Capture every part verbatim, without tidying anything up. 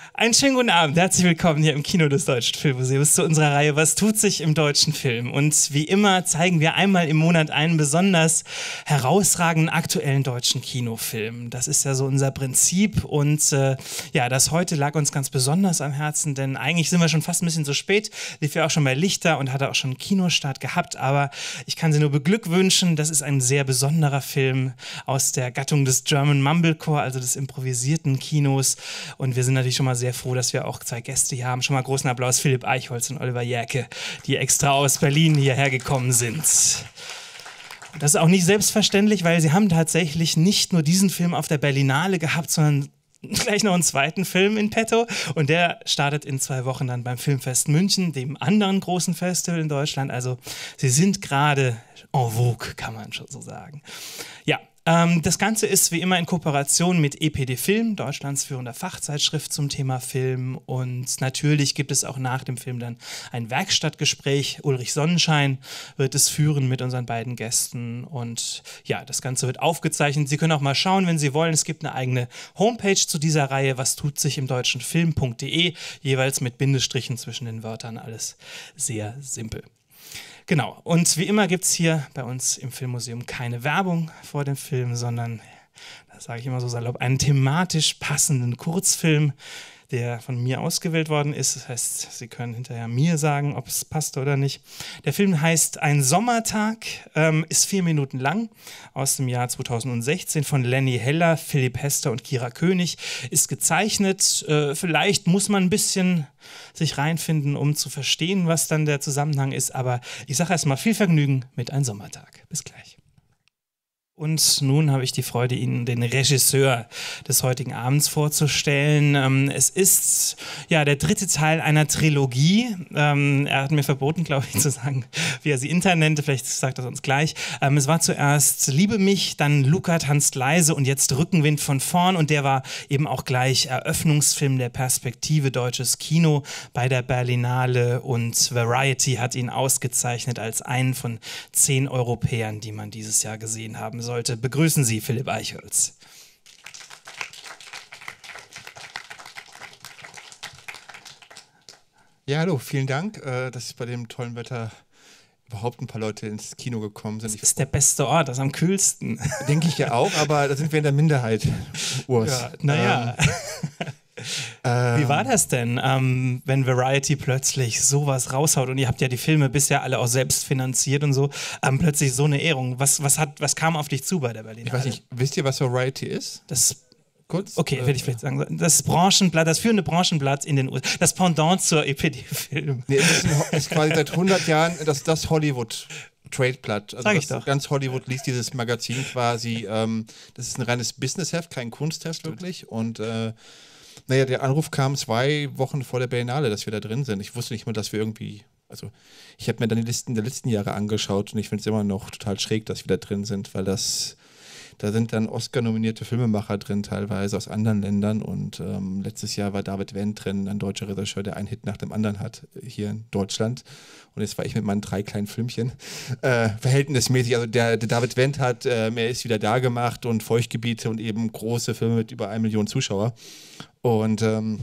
Einen schönen guten Abend, herzlich willkommen hier im Kino des Deutschen Filmmuseums zu unserer Reihe Was tut sich im deutschen Film? Und wie immer zeigen wir einmal im Monat einen besonders herausragenden aktuellen deutschen Kinofilm. Das ist ja so unser Prinzip und äh, ja, das heute lag uns ganz besonders am Herzen, denn eigentlich sind wir schon fast ein bisschen zu spät, lief ja auch schon bei Lichter und hatte auch schon einen Kinostart gehabt, aber ich kann Sie nur beglückwünschen, das ist ein sehr besonderer Film aus der Gattung des German Mumblecore, also des improvisierten Kinos, und wir sind natürlich schon mal sehr sehr froh, dass wir auch zwei Gäste hier haben. Schon mal großen Applaus, Philipp Eichholz und Oliver Jährke, die extra aus Berlin hierher gekommen sind. Das ist auch nicht selbstverständlich, weil sie haben tatsächlich nicht nur diesen Film auf der Berlinale gehabt, sondern gleich noch einen zweiten Film in petto, und der startet in zwei Wochen dann beim Filmfest München, dem anderen großen Festival in Deutschland. Also sie sind gerade en vogue, kann man schon so sagen. Ja, Ähm, das Ganze ist wie immer in Kooperation mit E P D Film, Deutschlands führender Fachzeitschrift zum Thema Film. Und natürlich gibt es auch nach dem Film dann ein Werkstattgespräch. Ulrich Sonnenschein wird es führen mit unseren beiden Gästen. Und ja, das Ganze wird aufgezeichnet. Sie können auch mal schauen, wenn Sie wollen. Es gibt eine eigene Homepage zu dieser Reihe, was tut sich im deutschen Film punkt de, jeweils mit Bindestrichen zwischen den Wörtern. Alles sehr simpel. Genau, und wie immer gibt es hier bei uns im Filmmuseum keine Werbung vor dem Film, sondern, das sage ich immer so salopp, einen thematisch passenden Kurzfilm, der von mir ausgewählt worden ist. Das heißt, Sie können hinterher mir sagen, ob es passt oder nicht. Der Film heißt Ein Sommertag, ähm, ist vier Minuten lang, aus dem Jahr zweitausendsechzehn von Lenny Heller, Philipp Hester und Kira König, ist gezeichnet. Äh, vielleicht muss man ein bisschen sich reinfinden, um zu verstehen, was dann der Zusammenhang ist. Aber ich sage erstmal viel Vergnügen mit Ein Sommertag. Bis gleich. Und nun habe ich die Freude, Ihnen den Regisseur des heutigen Abends vorzustellen. Ähm, es ist ja der dritte Teil einer Trilogie. Ähm, er hat mir verboten, glaube ich, zu sagen, wie er sie intern nannte. Vielleicht sagt er uns gleich. Ähm, es war zuerst Liebe mich, dann Luca tanzt leise und jetzt Rückenwind von vorn. Und der war eben auch gleich Eröffnungsfilm der Perspektive deutsches Kino bei der Berlinale. Und Variety hat ihn ausgezeichnet als einen von zehn Europäern, die man dieses Jahr gesehen haben sollte. Begrüßen Sie Philipp Eichholz. Ja, hallo, vielen Dank, äh, dass bei dem tollen Wetter überhaupt ein paar Leute ins Kino gekommen sind. Das ist der beste Ort, das ist am kühlsten. Denke ich ja auch, aber da sind wir in der Minderheit, Urs. Ja, naja. Ähm, Wie war das denn, ähm, wenn Variety plötzlich sowas raushaut, und ihr habt ja die Filme bisher alle auch selbst finanziert und so, ähm, plötzlich so eine Ehrung. Was, was, hat, was kam auf dich zu bei der Berlinale? Ich weiß nicht, wisst ihr, was Variety ist? Das Kurz? Okay, äh, würde ich vielleicht sagen. Das Branchenblatt, das führende Branchenblatt in den U S A. Das Pendant zur E P D-Film. Nee, es ist, ein, ist quasi seit hundert Jahren das, das Hollywood Tradeblatt. Also Sag ich doch. Ganz Hollywood liest dieses Magazin quasi. Ähm, das ist ein reines Businessheft, kein Kunstheft wirklich. Und äh, naja, der Anruf kam zwei Wochen vor der Berlinale, dass wir da drin sind. Ich wusste nicht mal, dass wir irgendwie, also ich habe mir dann die Listen der letzten Jahre angeschaut und ich finde es immer noch total schräg, dass wir da drin sind, weil das, da sind dann Oscar-nominierte Filmemacher drin, teilweise aus anderen Ländern, und ähm, letztes Jahr war David Wendt drin, ein deutscher Regisseur, der einen Hit nach dem anderen hat hier in Deutschland, und jetzt war ich mit meinen drei kleinen Filmchen äh, verhältnismäßig, also der, der David Wendt hat äh, Er ist wieder da gemacht und Feuchtgebiete und eben große Filme mit über eine Million Zuschauer, und ähm,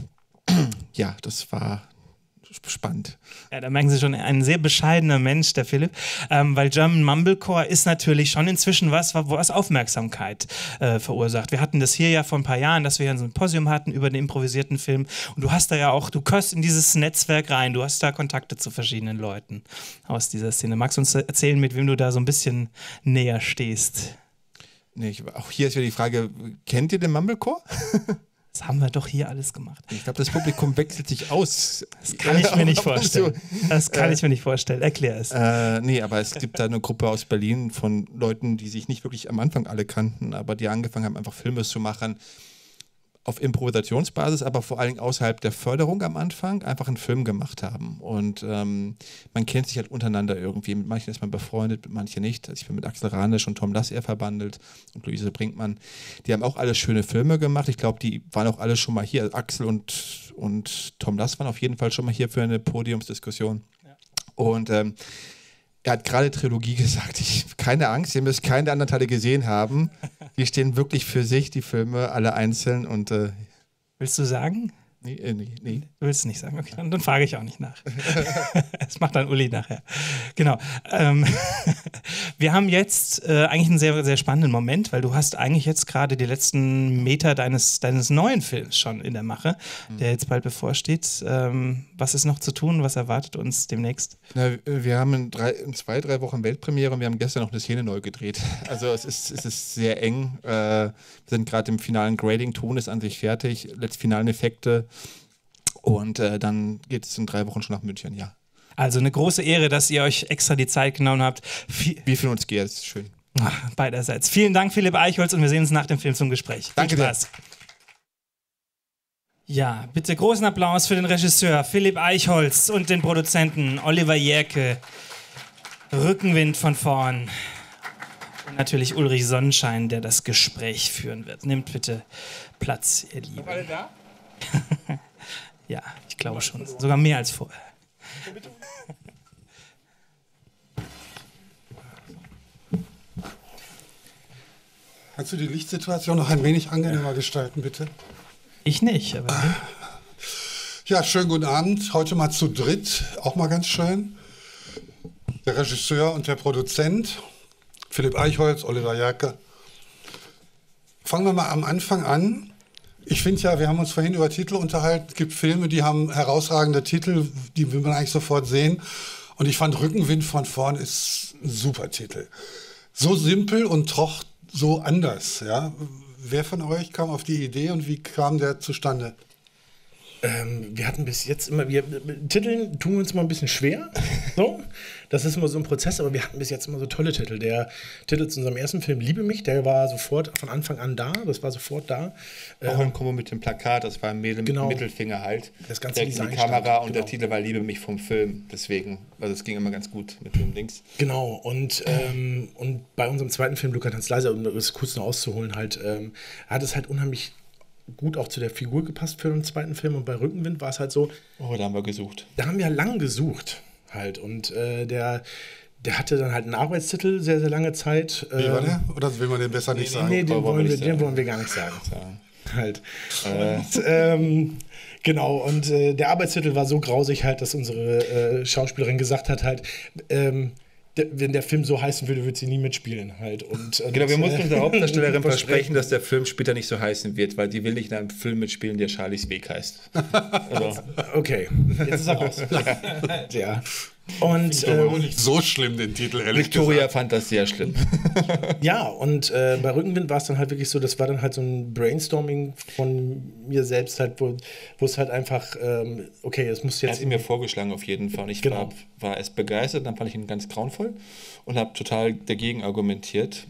ja, das war spannend. Ja, da merken Sie schon, ein sehr bescheidener Mensch, der Philipp, ähm, weil German Mumblecore ist natürlich schon inzwischen was, was Aufmerksamkeit äh, verursacht. Wir hatten das hier ja vor ein paar Jahren, dass wir ein Symposium hatten über den improvisierten Film, und du hast da ja auch, du gehörst in dieses Netzwerk rein, du hast da Kontakte zu verschiedenen Leuten aus dieser Szene. Magst du uns erzählen, mit wem du da so ein bisschen näher stehst? Nee, ich, auch hier ist wieder die Frage, kennt ihr den Mumblecore? Das haben wir doch hier alles gemacht. Ich glaube, das Publikum wechselt sich aus. Das kann ich mir nicht vorstellen. Das kann ich mir nicht vorstellen. Erklär es. Äh, nee, aber es gibt da eine Gruppe aus Berlin von Leuten, die sich nicht wirklich am Anfang alle kannten, aber die angefangen haben, einfach Filme zu machen. Auf Improvisationsbasis, aber vor allem außerhalb der Förderung am Anfang einfach einen Film gemacht haben. Und ähm, man kennt sich halt untereinander irgendwie. Mit manchen ist man befreundet, mit manchen nicht. Also ich bin mit Axel Ranisch und Tom Lasser verbandelt und Luise Brinkmann. Die haben auch alle schöne Filme gemacht. Ich glaube, die waren auch alle schon mal hier. Also Axel und, und Tom Lasser waren auf jeden Fall schon mal hier für eine Podiumsdiskussion. Ja. Und ähm, er hat gerade Trilogie gesagt. Ich, keine Angst, ihr müsst keine anderen Teile gesehen haben. Die stehen wirklich für sich, die Filme, alle einzeln. Und, äh willst du sagen? Nee, äh, nee, nee. Du willst es nicht sagen, okay, dann, dann frage ich auch nicht nach. Das macht dann Uli nachher. Genau. Ähm, wir haben jetzt äh, eigentlich einen sehr, sehr spannenden Moment, weil du hast eigentlich jetzt gerade die letzten Meter deines, deines neuen Films schon in der Mache, mhm. der jetzt bald bevorsteht. Ähm, was ist noch zu tun? Was erwartet uns demnächst? Na, wir haben in, drei, in zwei, drei Wochen Weltpremiere und wir haben gestern noch eine Szene neu gedreht. Also es ist, es ist sehr eng. Äh, wir sind gerade im finalen Grading, Ton ist an sich fertig, letzte finalen Effekte. Und äh, dann geht es in drei Wochen schon nach München, ja. Also eine große Ehre, dass ihr euch extra die Zeit genommen habt. Wie, Wie für uns geht, das ist schön. Ach, beiderseits. Vielen Dank, Philipp Eichholz, und wir sehen uns nach dem Film zum Gespräch. Danke Viel Spaß. Dir. Ja, bitte großen Applaus für den Regisseur Philipp Eichholz und den Produzenten Oliver Jährke. Rückenwind von vorn. Und natürlich Ulrich Sonnenschein, der das Gespräch führen wird. Nehmt bitte Platz, ihr Lieben. Sind alle da? Ja, ich glaube schon. Sogar mehr als vorher. Kannst du die Lichtsituation noch ein wenig angenehmer gestalten, bitte? Ich nicht, aber... Ja, schönen guten Abend. Heute mal zu dritt, auch mal ganz schön. Der Regisseur und der Produzent, Philipp Eichholz, Oliver Jährke. Fangen wir mal am Anfang an. Ich finde ja, wir haben uns vorhin über Titel unterhalten. Es gibt Filme, die haben herausragende Titel, die will man eigentlich sofort sehen. Und ich fand Rückenwind von vorn ist ein super Titel. So simpel und doch so anders. Ja? Wer von euch kam auf die Idee und wie kam der zustande? Ähm, wir hatten bis jetzt immer, wir mit Titeln tun wir uns immer ein bisschen schwer. So. Das ist immer so ein Prozess, aber wir hatten bis jetzt immer so tolle Titel. Der Titel zu unserem ersten Film, Liebe mich, der war sofort von Anfang an da. Das war sofort da. Auch im Kombo mit dem Plakat, das war ein Mädel genau. mit Mittelfinger halt. Das ganze Design in die Kamera stand. Und genau. Der Titel war Liebe mich vom Film. Deswegen, also es ging immer ganz gut mit dem Dings. Genau. Und, ähm, und bei unserem zweiten Film, Luca tanzt leise, um das kurz noch auszuholen, halt, ähm, hat es halt unheimlich gut auch zu der Figur gepasst für den zweiten Film. Und bei Rückenwind war es halt so. Oh, da haben wir gesucht. Da haben wir lang gesucht halt. Und äh, der, der hatte dann halt einen Arbeitstitel sehr, sehr lange Zeit. Wie war der? Oder will man den besser nicht nee, sagen? Nee, den, wollen wir, den wollen wir gar nicht sagen. Halt. Äh. Und, ähm, genau, und äh, der Arbeitstitel war so grausig halt, dass unsere äh, Schauspielerin gesagt hat halt, ähm, wenn der Film so heißen würde, würde sie nie mitspielen halt. Und, und genau, wir mussten unserer Hauptdarstellerin versprechen, dass der Film später nicht so heißen wird, weil die will nicht in einem Film mitspielen, der Charlies Weg heißt. Also. Okay, jetzt ist er raus. Ja. Und ähm, aber nicht so schlimm, den Titel, ehrlich Victoria gesagt. fand das sehr schlimm. Ja, und äh, bei Rückenwind war es dann halt wirklich so, das war dann halt so ein Brainstorming von mir selbst halt, wo es halt einfach, ähm, okay, es muss jetzt... Er hat ihn mir vorgeschlagen auf jeden Fall und ich genau. war, war erst begeistert, dann fand ich ihn ganz grauenvoll und habe total dagegen argumentiert.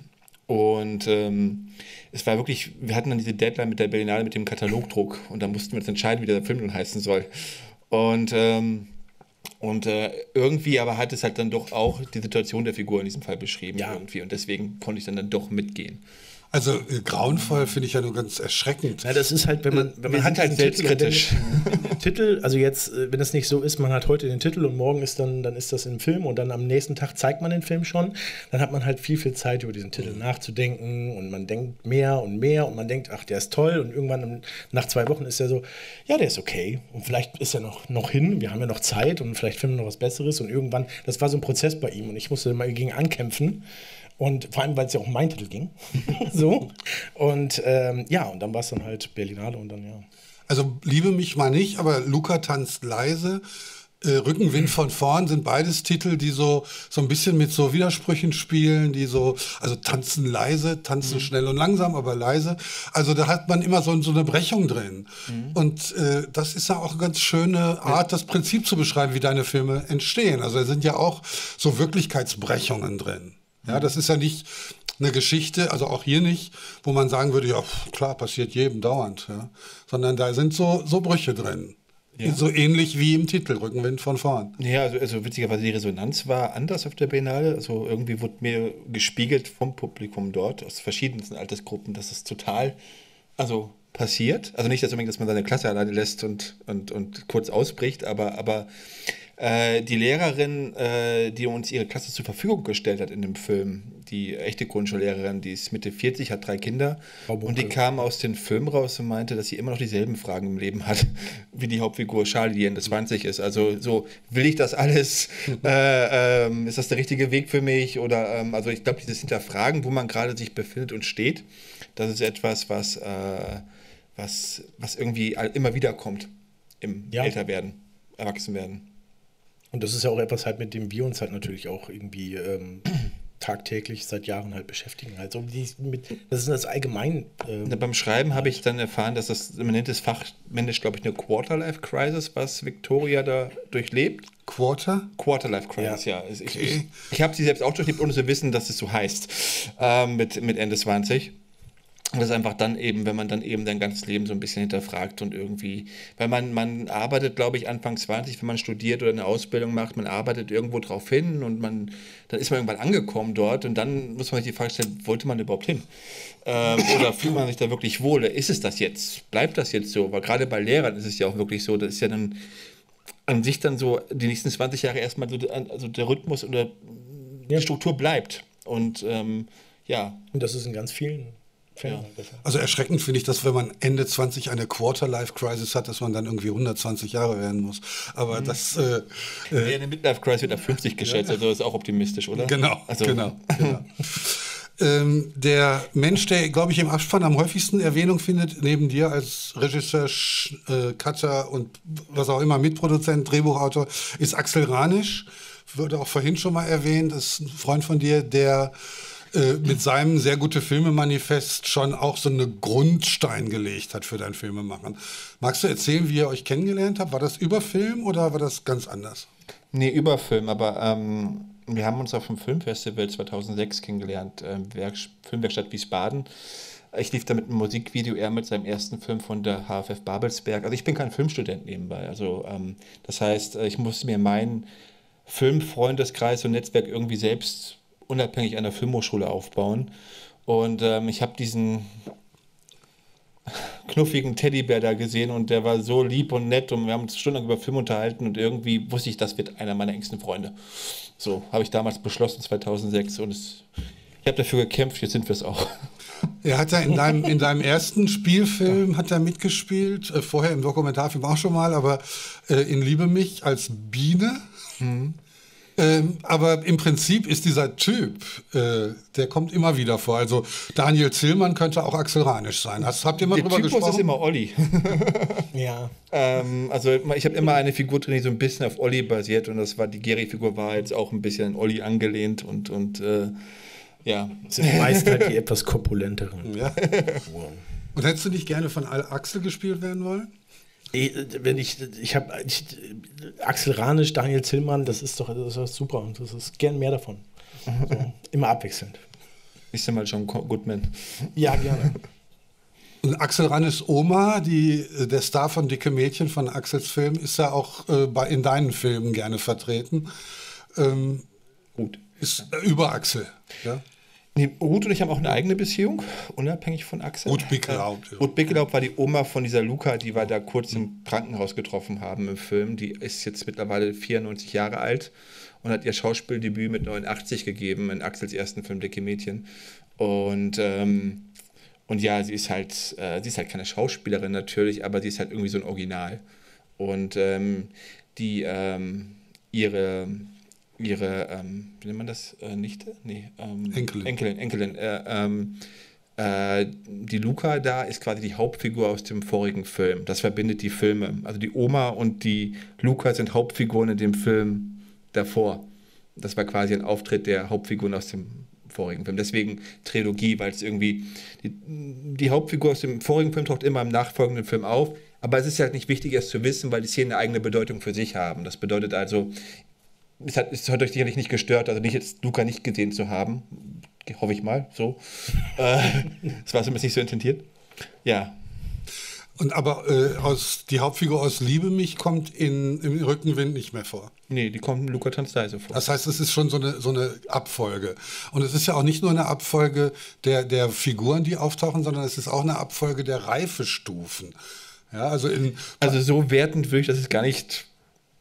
Und ähm, es war wirklich, wir hatten dann diese Deadline mit der Berlinale, mit dem Katalogdruck und da mussten wir uns entscheiden, wie der Film nun heißen soll. Und ähm, Und äh, irgendwie aber hat es halt dann doch auch die Situation der Figur in diesem Fall beschrieben ja. irgendwie. Und deswegen konnte ich dann, dann doch mitgehen. Also äh, grauenvoll finde ich ja nur ganz erschreckend. Ja, das ist halt, wenn man, wenn man Wir hat halt selbstkritisch. Titel, Titel, also jetzt, wenn es nicht so ist, man hat heute den Titel und morgen ist dann, dann ist das im Film und dann am nächsten Tag zeigt man den Film schon, dann hat man halt viel, viel Zeit, über diesen Titel mhm. nachzudenken und man denkt mehr und mehr und man denkt, ach, der ist toll und irgendwann nach zwei Wochen ist er so, ja, der ist okay und vielleicht ist er noch, noch hin, wir haben ja noch Zeit und vielleicht finden wir noch was Besseres und irgendwann, das war so ein Prozess bei ihm und ich musste mal gegen ankämpfen. Und vor allem, weil es ja auch um meinen Titel ging. So. Und ähm, ja, und dann war es dann halt Berlinale und dann, ja. Also Liebe mich mal nicht, aber Luca tanzt leise. Äh, Rückenwind von vorn sind beides Titel, die so, so ein bisschen mit so Widersprüchen spielen, die so, also tanzen leise, tanzen mhm. schnell und langsam, aber leise. Also da hat man immer so, so eine Brechung drin. Mhm. Und äh, das ist ja auch eine ganz schöne Art, das Prinzip zu beschreiben, wie deine Filme entstehen. Also da sind ja auch so Wirklichkeitsbrechungen drin. Ja, das ist ja nicht eine Geschichte, also auch hier nicht, wo man sagen würde, ja, klar, passiert jedem dauernd, ja. Sondern da sind so, so Brüche drin. Ja. So ähnlich wie im Titel, Rückenwind von vorn. Ja, also, also witzigerweise die Resonanz war anders auf der Berlinale. Also irgendwie wurde mir gespiegelt vom Publikum dort, aus verschiedensten Altersgruppen, dass es total, also passiert. Also nicht, dass, dass man seine Klasse alleine lässt und, und, und kurz ausbricht, aber, aber äh, die Lehrerin, äh, die uns ihre Klasse zur Verfügung gestellt hat in dem Film, die echte Grundschullehrerin, die ist Mitte vierzig, hat drei Kinder Frau Bunke. und die kam aus dem Film raus und meinte, dass sie immer noch dieselben Fragen im Leben hat, wie die Hauptfigur Charlie, die Ende zwanzig ist. Also so, will ich das alles? äh, ähm, ist das der richtige Weg für mich? Oder ähm, also ich glaube, dieses Hinterfragen, wo man gerade sich befindet und steht, das ist etwas, was, äh, was, was irgendwie immer wieder kommt im Ja. Älterwerden, Erwachsenwerden. Und das ist ja auch etwas halt, mit dem wir uns halt natürlich auch irgendwie ähm, tagtäglich seit Jahren halt beschäftigen. Also die, mit, das ist das allgemein. Ähm, Na, beim Schreiben habe ich dann erfahren, dass das, man nennt es fachmännisch, glaube ich, eine Quarter-Life-Crisis, was Victoria da durchlebt. Quarter? Quarter-Life-Crisis, ja. Ja. Ich, Okay. ich, ich habe sie selbst auch durchlebt, ohne zu wissen, dass es so heißt, ähm, mit, mit Ende zwanzig. Und das ist einfach dann eben, wenn man dann eben sein ganzes Leben so ein bisschen hinterfragt und irgendwie, weil man, man arbeitet, glaube ich, Anfang zwanzig, wenn man studiert oder eine Ausbildung macht, man arbeitet irgendwo drauf hin und man, dann ist man irgendwann angekommen dort und dann muss man sich die Frage stellen, wollte man überhaupt hin? Ähm, oder fühlt man sich da wirklich wohl? Ist es das jetzt? Bleibt das jetzt so? Weil gerade bei Lehrern ist es ja auch wirklich so, das ist ja dann an sich dann so die nächsten zwanzig Jahre erstmal so, also der Rhythmus oder die Ja. Struktur bleibt. Und ähm, ja, und das ist in ganz vielen Fällen. Ja. halt der Fall. Also erschreckend finde ich, dass wenn man Ende zwanzig eine Quarter-Life-Crisis hat, dass man dann irgendwie hundertzwanzig Jahre werden muss. Aber das, äh, äh, ja, eine Midlife-Crisis wird auf fünfzig geschätzt, also ist auch optimistisch, oder? genau, Also, genau, genau. ähm, der Mensch, der, glaube ich, im Abspann am häufigsten Erwähnung findet, neben dir als Regisseur, Sch- äh, Cutter und was auch immer, Mitproduzent, Drehbuchautor, ist Axel Ranisch. Wurde auch vorhin schon mal erwähnt, ist ein Freund von dir, der äh, mit seinem sehr gute Filme-Manifest schon auch so einen Grundstein gelegt hat für dein Filmemachen. Magst du erzählen, wie ihr euch kennengelernt habt? War das über Film oder war das ganz anders? Nee, über Film, aber ähm, wir haben uns auf dem Filmfestival zweitausendsechs kennengelernt, äh, Werk Filmwerkstatt Wiesbaden. Ich lief da mit einem Musikvideo, er mit seinem ersten Film von der H F F Babelsberg. Also ich bin kein Filmstudent nebenbei. Also ähm, das heißt, äh, ich musste mir meinen Filmfreundeskreis und Netzwerk irgendwie selbst unabhängig einer Filmhochschule aufbauen. Und ähm, ich habe diesen knuffigen Teddybär da gesehen und der war so lieb und nett und wir haben uns stundenlang über Film unterhalten und irgendwie wusste ich, das wird einer meiner engsten Freunde. So habe ich damals beschlossen, zweitausendsechs, und es, ich habe dafür gekämpft, jetzt sind wir es auch. Er hat ja in deinem, in deinem ersten Spielfilm hat er mitgespielt, äh, vorher im Dokumentarfilm auch schon mal, aber äh, in Liebe mich als Biene. Ähm, aber im Prinzip ist dieser Typ, äh, der kommt immer wieder vor. Also Daniel Zillmann könnte auch Axel Ranisch sein. Hast, habt ihr mal Der drüber Typus ist gesprochen? immer Olli. Ja. ähm, also ich habe immer eine Figur drin, die so ein bisschen auf Olli basiert, und das war die Geri-Figur, war jetzt auch ein bisschen an Olli angelehnt und, und äh, ja. Das sind meist halt die etwas korpulenteren. Ja. Und hättest du nicht gerne von Axel gespielt werden wollen? Eh, Wenn ich, ich habe ich, Axel Ranisch, Daniel Zillmann, das ist doch, das ist doch super und das ist gern mehr davon. So, immer abwechselnd. Ich bin mal John Goodman. Ja, gerne. Und Axel Ranischs Oma, die, der Star von Dicke Mädchen von Axels Film, ist ja auch äh, bei, in deinen Filmen gerne vertreten. Ähm, Gut. ist äh, über Axel. Ja? Nee, Ruth und ich haben auch eine eigene Beziehung, unabhängig von Axel. Ruth Bickelhaupt, Äh, ja. Ruth Bickelhaupt war die Oma von dieser Luca, die wir da kurz im Krankenhaus getroffen haben im Film. Die ist jetzt mittlerweile vierundneunzig Jahre alt und hat ihr Schauspieldebüt mit neunundachtzig gegeben in Axels ersten Film Dicke Mädchen. Und, ähm, und ja, sie ist halt, äh, sie ist halt keine Schauspielerin natürlich, aber sie ist halt irgendwie so ein Original. Und ähm, die, ähm, ihre... ihre, ähm, wie nennt man das, äh, Nichte? Nee, ähm, Enkelin. Enkelin, Enkelin. Äh, ähm, äh, die Luca da ist quasi die Hauptfigur aus dem vorigen Film. Das verbindet die Filme. Also die Oma und die Luca sind Hauptfiguren in dem Film davor. Das war quasi ein Auftritt der Hauptfiguren aus dem vorigen Film. Deswegen Trilogie, weil es irgendwie, die, die Hauptfigur aus dem vorigen Film taucht immer im nachfolgenden Film auf. Aber es ist halt nicht wichtig, es zu wissen, weil die Szenen eine eigene Bedeutung für sich haben. Das bedeutet also, Es hat, es hat euch sicherlich nicht gestört, also nicht jetzt Luca nicht gesehen zu haben. Hoffe ich mal, so. äh, das war zumindest nicht so intendiert. Ja. Und aber äh, aus, die Hauptfigur aus Liebe mich kommt in, im Rückenwind nicht mehr vor. Nee, die kommt Luca tanzt leise vor. Das heißt, es ist schon so eine, so eine Abfolge. Und es ist ja auch nicht nur eine Abfolge der, der Figuren, die auftauchen, sondern es ist auch eine Abfolge der Reifestufen. Ja, also in, Also so wertend würde ich das jetzt gar nicht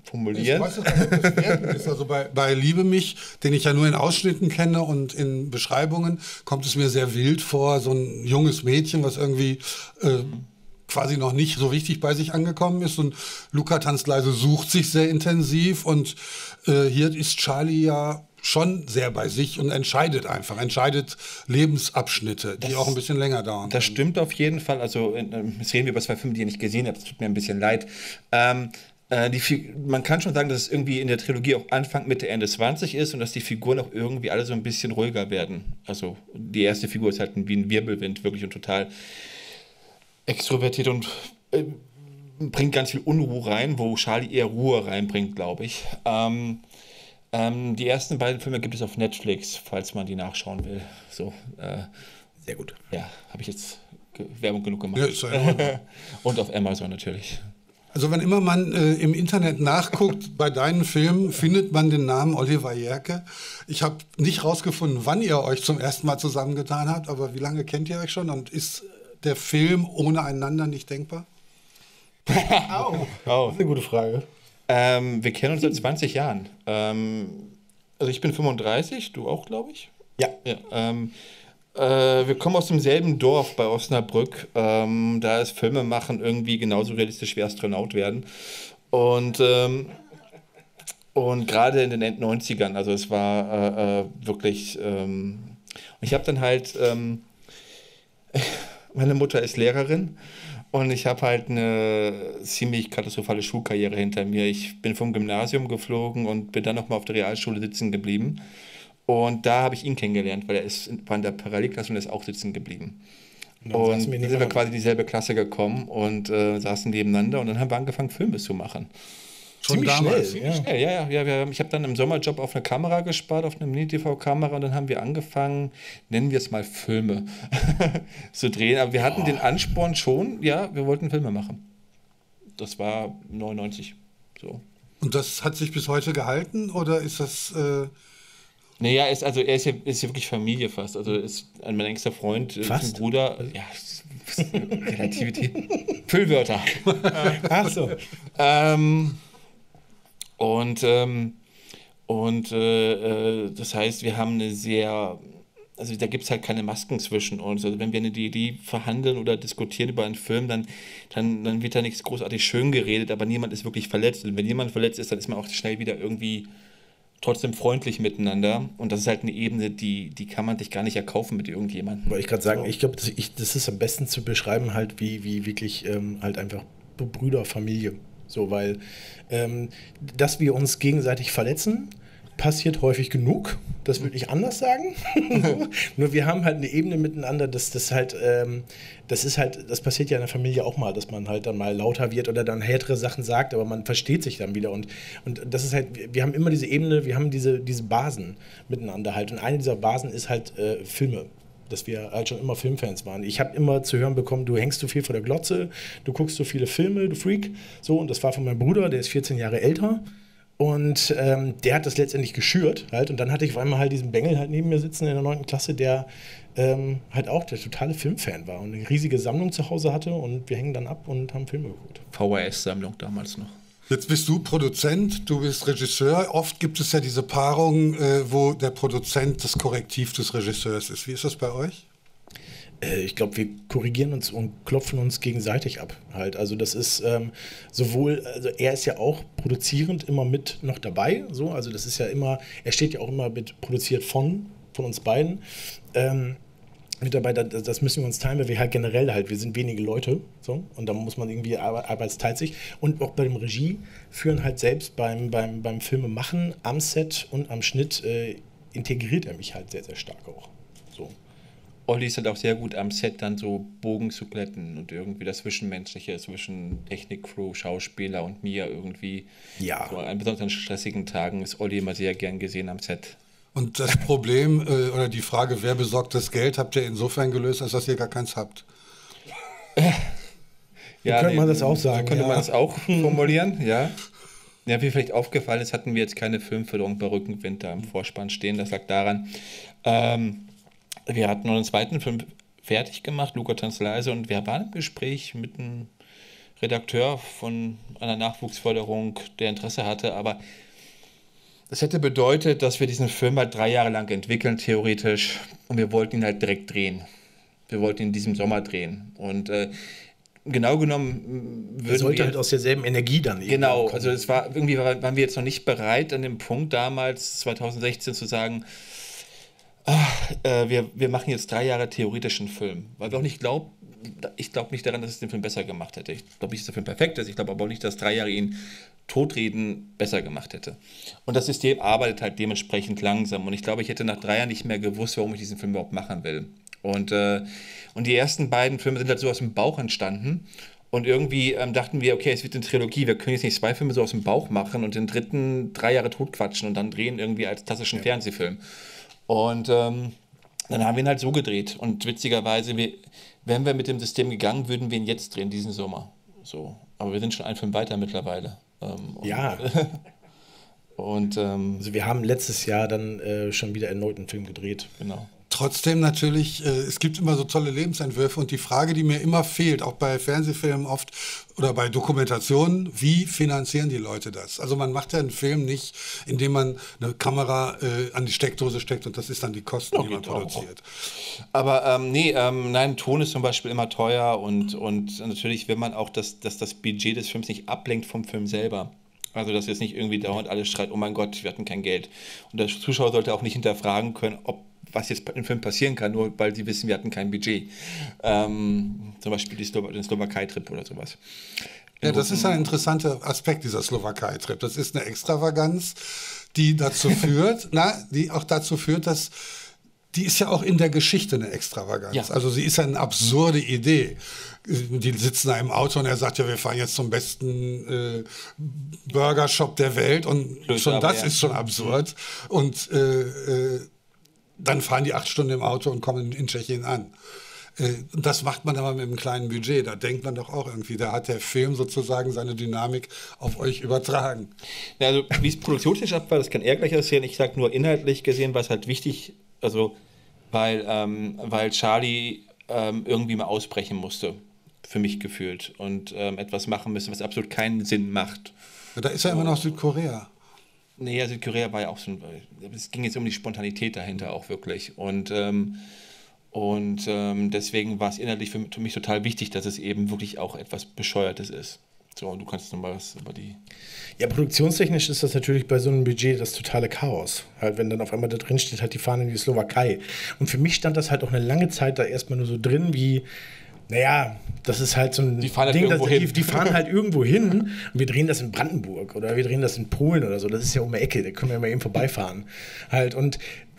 formulieren. Ich weiß nicht, ob das wertend ist. Also bei, bei Liebe mich, den ich ja nur in Ausschnitten kenne und in Beschreibungen, kommt es mir sehr wild vor, so ein junges Mädchen, was irgendwie äh, quasi noch nicht so richtig bei sich angekommen ist. Und Luca tanzt leise, sucht sich sehr intensiv. Und äh, hier ist Charlie ja schon sehr bei sich und entscheidet einfach, entscheidet Lebensabschnitte, die Das- auch ein bisschen länger dauern. Das können. stimmt auf jeden Fall. Also, äh, jetzt reden wir über zwei Filme, die ihr nicht gesehen habt. Das tut mir ein bisschen leid. Ähm, äh, die, Fi- man kann schon sagen, dass es irgendwie in der Trilogie auch Anfang, Mitte, Ende zwanzig ist und dass die Figuren auch irgendwie alle so ein bisschen ruhiger werden. Also, die erste Figur ist halt wie ein Wirbelwind, wirklich und total extrovertiert und äh, bringt ganz viel Unruhe rein, wo Charlie eher Ruhe reinbringt, glaube ich. Ähm, ähm, die ersten beiden Filme gibt es auf Netflix, falls man die nachschauen will. So, äh, Sehr gut. ja, habe ich jetzt ge Werbung genug gemacht. Ja, ist ja in Ordnung. Und auf Amazon natürlich. Also wenn immer man äh, im Internet nachguckt bei deinen Filmen, findet man den Namen Oliver Jährke. Ich habe nicht rausgefunden, wann ihr euch zum ersten Mal zusammengetan habt, aber wie lange kennt ihr euch schon und ist der Film ohne einander nicht denkbar? Oh. Das ist eine gute Frage. Ähm, wir kennen uns seit zwanzig Jahren. Ähm, also ich bin fünfunddreißig, du auch, glaube ich. Ja. Ja, ähm, äh, wir kommen aus demselben Dorf bei Osnabrück. Ähm, da ist Filmemachen irgendwie genauso realistisch wie Astronaut werden. Und, ähm, und gerade in den neunzigern, also es war äh, äh, wirklich... Ähm, ich habe dann halt... Ähm, meine Mutter ist Lehrerin und ich habe halt eine ziemlich katastrophale Schulkarriere hinter mir. Ich bin vom Gymnasium geflogen und bin dann nochmal auf der Realschule sitzen geblieben. Und da habe ich ihn kennengelernt, weil er ist, war in der Parallelklasse und ist auch sitzen geblieben. dann Und saßen wir dann sind wir nebeneinander. quasi in dieselbe Klasse gekommen und äh, saßen nebeneinander und dann haben wir angefangen, Filme zu machen. Schon Ziemlich damals. schnell, ja. Schnell, ja, ja, ja. Wir, haben- ich habe dann im Sommerjob auf eine Kamera gespart, auf eine Mini-T V-Kamera und dann haben wir angefangen, nennen wir es mal Filme, zu drehen. Aber wir hatten den Ansporn schon, ja, wir wollten Filme machen. Das war neunundneunzig, so. Und das hat sich bis heute gehalten oder ist das... Äh, Naja, ist, also er ist ja, ist ja wirklich Familie fast. Also ist ein mein engster Freund, ist ein Fast? Bruder. Ja, ist- ist Relativität. Füllwörter. Ach so. Ähm, und ähm, und äh, äh, das heißt, wir haben eine sehr, also da gibt es halt keine Masken zwischen uns. Also wenn wir eine Idee verhandeln oder diskutieren über einen Film, dann, dann, dann wird da nichts großartig schön geredet, aber niemand ist wirklich verletzt. Und wenn jemand verletzt ist, dann ist man auch schnell wieder irgendwie trotzdem freundlich miteinander. Und das ist halt eine Ebene, die, die kann man sich gar nicht erkaufen mit irgendjemandem. Wollte ich gerade sagen, ich glaube, das, ich- das ist am besten zu beschreiben, halt, wie, wie wirklich ähm, halt einfach B- Brüder, Familie. So, weil ähm, dass wir uns gegenseitig verletzen, passiert häufig genug. Das würde ich anders sagen. Nur wir haben halt eine Ebene miteinander, dass das halt, ähm, das ist halt, das passiert ja in der Familie auch mal, dass man halt dann mal lauter wird oder dann härtere Sachen sagt, aber man versteht sich dann wieder. Und, und das ist halt, wir haben immer diese Ebene, wir haben diese, diese Basen miteinander halt. Und eine dieser Basen ist halt äh, Filme. Dass wir halt schon immer Filmfans waren. Ich habe immer zu hören bekommen, du hängst zu viel vor der Glotze, du guckst so viele Filme, du Freak. So, und das war von meinem Bruder, der ist vierzehn Jahre älter. Und ähm, der hat das letztendlich geschürt halt. Und dann hatte ich auf einmal halt diesen Bengel halt neben mir sitzen in der neunten Klasse, der ähm, halt auch der totale Filmfan war und eine riesige Sammlung zu Hause hatte. Und wir hängen dann ab und haben Filme geguckt. V H S-Sammlung damals noch. Jetzt bist du Produzent, du bist Regisseur. Oft gibt es ja diese Paarung, äh, wo der Produzent das Korrektiv des Regisseurs ist. Wie ist das bei euch? Äh, Ich glaube, wir korrigieren uns und klopfen uns gegenseitig ab. Halt. Also das ist ähm, sowohl, also er ist ja auch produzierend immer mit noch dabei. So, also das ist ja immer, er steht ja auch immer mit produziert von, von uns beiden. Ähm, mit dabei, das, das müssen wir uns teilen, weil wir halt generell halt, wir sind wenige Leute, so, und da muss man irgendwie, Arbeit, Arbeit teilt sich. Und auch bei dem Regie führen halt selbst beim, beim, beim Filme machen, am Set und am Schnitt äh, integriert er mich halt sehr, sehr stark auch. So. Olli ist halt auch sehr gut am Set dann so Bogen zu glätten und irgendwie das Zwischenmenschliche zwischen Technik-Crew, Schauspieler und mir irgendwie. Ja. So an besonders an stressigen Tagen ist Olli immer sehr gern gesehen am Set. Und das Problem äh, oder die Frage, wer besorgt das Geld, habt ihr insofern gelöst, als dass ihr gar keins habt. Ja, könnte man das auch sagen, So könnte ja. man das auch formulieren, ja. Ja, wie vielleicht aufgefallen ist, hatten wir jetzt keine Filmförderung bei Rückenwind da im Vorspann stehen. Das lag daran, ähm, wir hatten noch einen zweiten Film fertig gemacht, Luca tanzt leise, und wir waren im Gespräch mit einem Redakteur von einer Nachwuchsförderung, der Interesse hatte, aber das hätte bedeutet, dass wir diesen Film halt drei Jahre lang entwickeln, theoretisch, und wir wollten ihn halt direkt drehen. Wir wollten ihn in diesem Sommer drehen. Und äh, genau genommen würden wir... sollte wir, halt aus derselben Energie dann eben Genau, kommen. also es war, irgendwie waren wir jetzt noch nicht bereit, an dem Punkt damals, zwanzig sechzehn, zu sagen, ach, äh, wir, wir machen jetzt drei Jahre theoretischen Film. Weil wir auch nicht glauben, ich glaube nicht daran, dass es den Film besser gemacht hätte. Ich glaube nicht, dass der Film perfekt ist. Ich glaube aber auch nicht, dass drei Jahre ihn totreden besser gemacht hätte. Und das System arbeitet halt dementsprechend langsam. Und ich glaube, ich hätte nach drei Jahren nicht mehr gewusst, warum ich diesen Film überhaupt machen will. Und, äh, und die ersten beiden Filme sind halt so aus dem Bauch entstanden. Und irgendwie ähm, dachten wir, okay, es wird eine Trilogie. Wir können jetzt nicht zwei Filme so aus dem Bauch machen und den dritten drei Jahre totquatschen und dann drehen irgendwie als klassischen ja. Fernsehfilm. Und ähm, dann haben wir ihn halt so gedreht. Und witzigerweise, wir, wären wir mit dem System gegangen, würden wir ihn jetzt drehen, diesen Sommer. So. Aber wir sind schon einen Film weiter mittlerweile. Ähm, ja. Und, ähm, also wir haben letztes Jahr dann äh, schon wieder erneut einen Film gedreht. Genau. Trotzdem natürlich, äh, es gibt immer so tolle Lebensentwürfe und die Frage, die mir immer fehlt, auch bei Fernsehfilmen oft oder bei Dokumentationen, wie finanzieren die Leute das? Also man macht ja einen Film nicht, indem man eine Kamera äh, an die Steckdose steckt und das ist dann die Kosten, okay, die man produziert. Aber ähm, nee, ähm, nein, Ton ist zum Beispiel immer teuer und, und natürlich will man auch, dass, dass das Budget des Films nicht ablenkt vom Film selber. Also, dass jetzt nicht irgendwie dauernd alles schreit, oh mein Gott, wir hatten kein Geld. Und der Zuschauer sollte auch nicht hinterfragen können, ob was jetzt im Film passieren kann, nur weil sie wissen, wir hatten kein Budget. Ähm, zum Beispiel die Slo- den Slowakei-Trip oder sowas. Ja, das ist ein interessanter Aspekt dieser Slowakei-Trip. Das ist eine Extravaganz, die dazu führt, na, die auch dazu führt, dass die ist ja auch in der Geschichte eine Extravaganz. Ja. Also sie ist ja eine absurde Idee. Die sitzen da im Auto und er sagt, ja, wir fahren jetzt zum besten äh, Burgershop der Welt und Blöd, schon das ja. ist schon absurd. Und äh, äh, dann fahren die acht Stunden im Auto und kommen in Tschechien an. Äh, das macht man aber mit einem kleinen Budget. Da denkt man doch auch irgendwie, da hat der Film sozusagen seine Dynamik auf euch übertragen. Ja, also wie es produktionstechnisch ab war, das kann er gleich erzählen. Ich sage nur inhaltlich gesehen, war es halt wichtig, also weil, ähm, weil Charlie ähm, irgendwie mal ausbrechen musste, für mich gefühlt, und ähm, etwas machen müsste, was absolut keinen Sinn macht. Ja, da ist ja immer noch Südkorea. Nee, ja, Südkorea war ja auch so ein, es ging jetzt um die Spontanität dahinter auch wirklich. Und, ähm, und ähm, deswegen war es inhaltlich für, für mich total wichtig, dass es eben wirklich auch etwas Bescheuertes ist. So, und du kannst noch mal was über die... Ja, produktionstechnisch ist das natürlich bei so einem Budget das totale Chaos. Halt, wenn dann auf einmal da drin steht, halt, die fahren in die Slowakei. Und für mich stand das halt auch eine lange Zeit da erstmal nur so drin, wie, naja, das ist halt so ein die fahren halt Ding, irgendwo das, hin. Die, die fahren halt irgendwo hin und wir drehen das in Brandenburg oder wir drehen das in Polen oder so. Das ist ja um die Ecke, da können wir mal eben vorbeifahren. Halt, und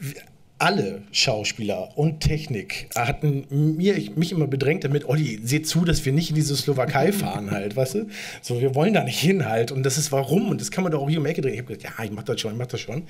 alle Schauspieler und Technik hatten mir, ich, mich immer bedrängt damit, Olli, seht zu, dass wir nicht in diese Slowakei fahren halt, weißt du? So, wir wollen da nicht hin halt und das ist warum und das kann man doch auch hier um die Ecke drehen. Ich habe gesagt, ja, ich mach das schon, ich mach das schon.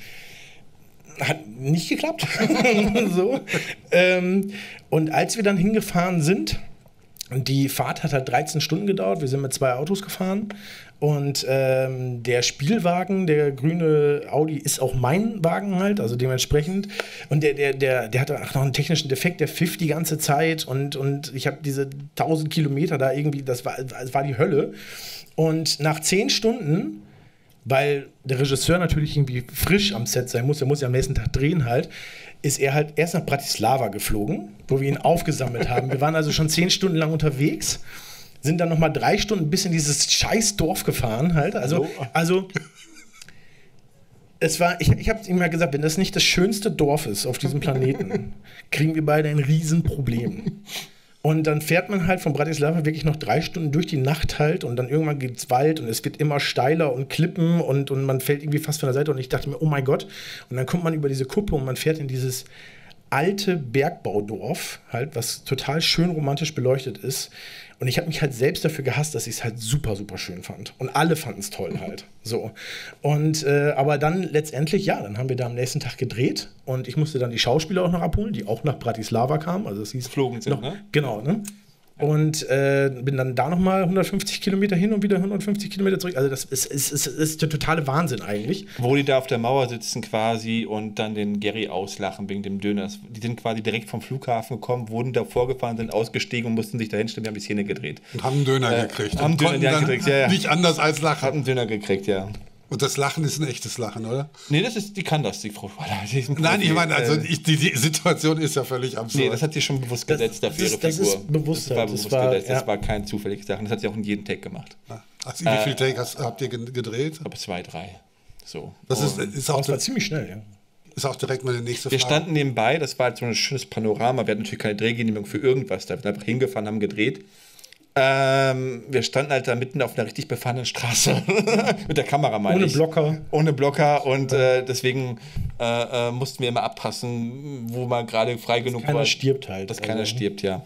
Hat nicht geklappt. so. ähm, und als wir dann hingefahren sind, die Fahrt hat halt dreizehn Stunden gedauert, wir sind mit zwei Autos gefahren und ähm, der Spielwagen, der grüne Audi, ist auch mein Wagen halt, also dementsprechend. Und der, der, der, der hatte auch noch einen technischen Defekt, der pfiff die ganze Zeit und, und ich habe diese tausend Kilometer da irgendwie, das war, das war die Hölle. Und nach zehn Stunden, weil der Regisseur natürlich irgendwie frisch am Set sein muss, der muss ja am nächsten Tag drehen halt, ist er halt erst nach Bratislava geflogen, wo wir ihn aufgesammelt haben. Wir waren also schon zehn Stunden lang unterwegs, sind dann nochmal drei Stunden bis in dieses scheiß Dorf gefahren halt. Also, also es war, ich, ich habe ihm ja gesagt, wenn das nicht das schönste Dorf ist auf diesem Planeten, kriegen wir beide ein Riesenproblem. Und dann fährt man halt von Bratislava wirklich noch drei Stunden durch die Nacht halt und dann irgendwann geht's Wald und es wird immer steiler und Klippen und, und man fällt irgendwie fast von der Seite und ich dachte mir, oh mein Gott. Und dann kommt man über diese Kuppe und man fährt in dieses alte Bergbaudorf halt, was total schön romantisch beleuchtet ist. Und ich habe mich halt selbst dafür gehasst, dass ich es halt super, super schön fand. Und alle fanden es toll halt. So. Und, äh, aber dann letztendlich, ja, dann haben wir da am nächsten Tag gedreht und ich musste dann die Schauspieler auch noch abholen, die auch nach Bratislava kamen. Also es hieß Geflogen sind, noch, ne? Genau, ne? Und äh, bin dann da nochmal hundertfünfzig Kilometer hin und wieder hundertfünfzig Kilometer zurück. Also das ist, ist, ist, ist der totale Wahnsinn eigentlich. Wo die da auf der Mauer sitzen quasi und dann den Gary auslachen wegen dem Döner. Die sind quasi direkt vom Flughafen gekommen, wurden da vorgefahren, sind ausgestiegen und mussten sich da hinstellen, die haben die Szene gedreht. Und haben einen Döner Äh, gekriegt. haben und Döner konnten die dann gekriegt, ja, ja. nicht anders als lachen. Hat einen Döner gekriegt, ja. Und das Lachen ist ein echtes Lachen, oder? Nee, das ist, die kann das, die Frau Schwaller. Die ist ein Nein, ich Profi. meine, also Äh, ich, die, die Situation ist ja völlig absurd. Nee, das hat sie schon bewusst Das- gesetzt dafür, das ihre ist- Figur. das ist bewusst, Das war das bewusst war- gesetzt, das ja. war kein zufällige Sache. Das hat sie auch in jedem Take gemacht. Ach, wie viel Take hast, habt ihr ge- gedreht? Aber zwei, drei. So. Das ist, Und ist, auch, Das war ziemlich schnell, ja. ist auch direkt meine nächste wir Frage. standen nebenbei, das war halt so ein schönes Panorama. Wir hatten natürlich keine Drehgenehmigung für irgendwas. Da sind wir einfach hingefahren, haben gedreht. Ähm, wir standen halt da mitten auf einer richtig befahrenen Straße. Mit der Kamera, meine Ohne ich. Blocker. Ohne Blocker und äh, deswegen äh, äh, mussten wir immer abpassen, wo man gerade frei genug keiner war. stirbt halt. Dass keiner Also- stirbt, ja.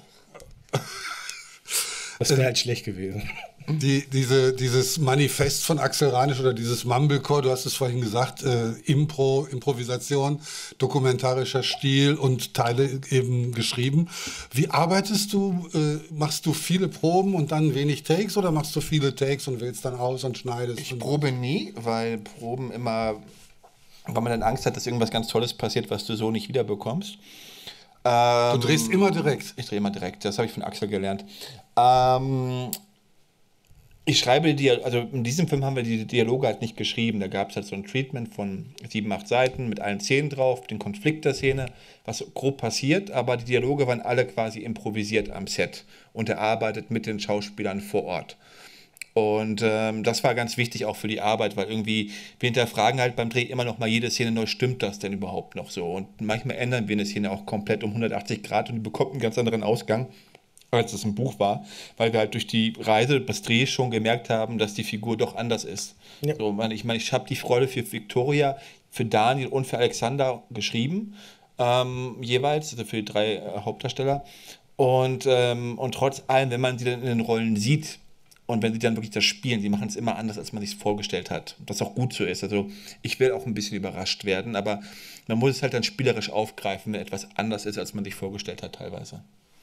Das wäre halt schlecht gewesen. Die, diese, dieses Manifest von Axel Ranisch oder dieses Mumblecore, du hast es vorhin gesagt, äh, Impro, Improvisation, dokumentarischer Stil und Teile eben geschrieben. Wie arbeitest du? Äh, machst du viele Proben und dann wenig Takes oder machst du viele Takes und wählst dann aus und schneidest? Ich und probe nie, weil Proben immer, weil man dann Angst hat, dass irgendwas ganz Tolles passiert, was du so nicht wiederbekommst. Ähm, Du drehst immer direkt. Ich drehe immer direkt, das habe ich von Axel gelernt. Ähm, ich schreibe die, also in diesem Film haben wir die Dialoge halt nicht geschrieben. Da gab es halt so ein Treatment von sieben, acht Seiten mit allen Szenen drauf, den Konflikt der Szene, was grob passiert, aber die Dialoge waren alle quasi improvisiert am Set und erarbeitet mit den Schauspielern vor Ort. Und ähm, das war ganz wichtig auch für die Arbeit, weil irgendwie wir hinterfragen halt beim Dreh immer noch mal jede Szene neu, stimmt das denn überhaupt noch so? Und manchmal ändern wir eine Szene auch komplett um hundertachtzig Grad und die bekommt einen ganz anderen Ausgang, als es im Buch war, weil wir halt durch die Reise des Drehs schon gemerkt haben, dass die Figur doch anders ist. Ja. So, man, ich meine, ich habe die Rolle für Victoria, für Daniel und für Alexander geschrieben, ähm, jeweils, also für die drei äh, Hauptdarsteller. Und, ähm, und trotz allem, wenn man sie dann in den Rollen sieht, und wenn sie dann wirklich das spielen, sie machen es immer anders, als man sich vorgestellt hat. Was auch gut so ist. Also ich will auch ein bisschen überrascht werden, aber man muss es halt dann spielerisch aufgreifen, wenn etwas anders ist, als man sich vorgestellt hat teilweise.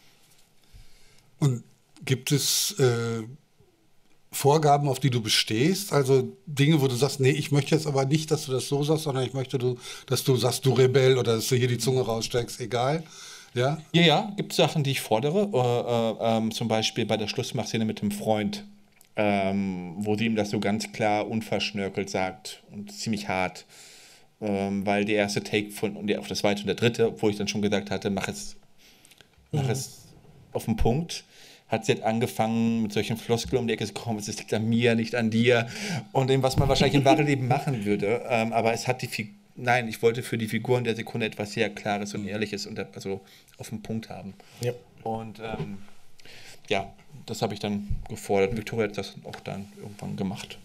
Und gibt es äh, Vorgaben, auf die du bestehst? Also Dinge, wo du sagst, nee, ich möchte jetzt aber nicht, dass du das so sagst, sondern ich möchte, du, dass du sagst, du Rebell oder dass du hier die Zunge raussteckst, egal. Ja? Ja, ja, gibt Sachen, die ich fordere. Äh, äh, ähm, zum Beispiel bei der Schlussmachszene mit dem Freund, ähm, wo sie ihm das so ganz klar unverschnörkelt sagt und ziemlich hart. Ähm, weil der erste Take von, und der, auf das zweite und der dritte, wo ich dann schon gesagt hatte, mach es, mach Mhm. es auf den Punkt, hat sie halt angefangen mit solchen Floskeln um die Ecke zu kommen, es liegt an mir, nicht an dir und dem, was man wahrscheinlich im wahren Leben machen würde. Ähm, aber es hat die Figur, nein, ich wollte für die Figur in der Sekunde etwas sehr Klares und Ehrliches und also auf den Punkt haben. Ja. Und ähm, ja, das habe ich dann gefordert. Und Victoria hat das auch dann irgendwann gemacht.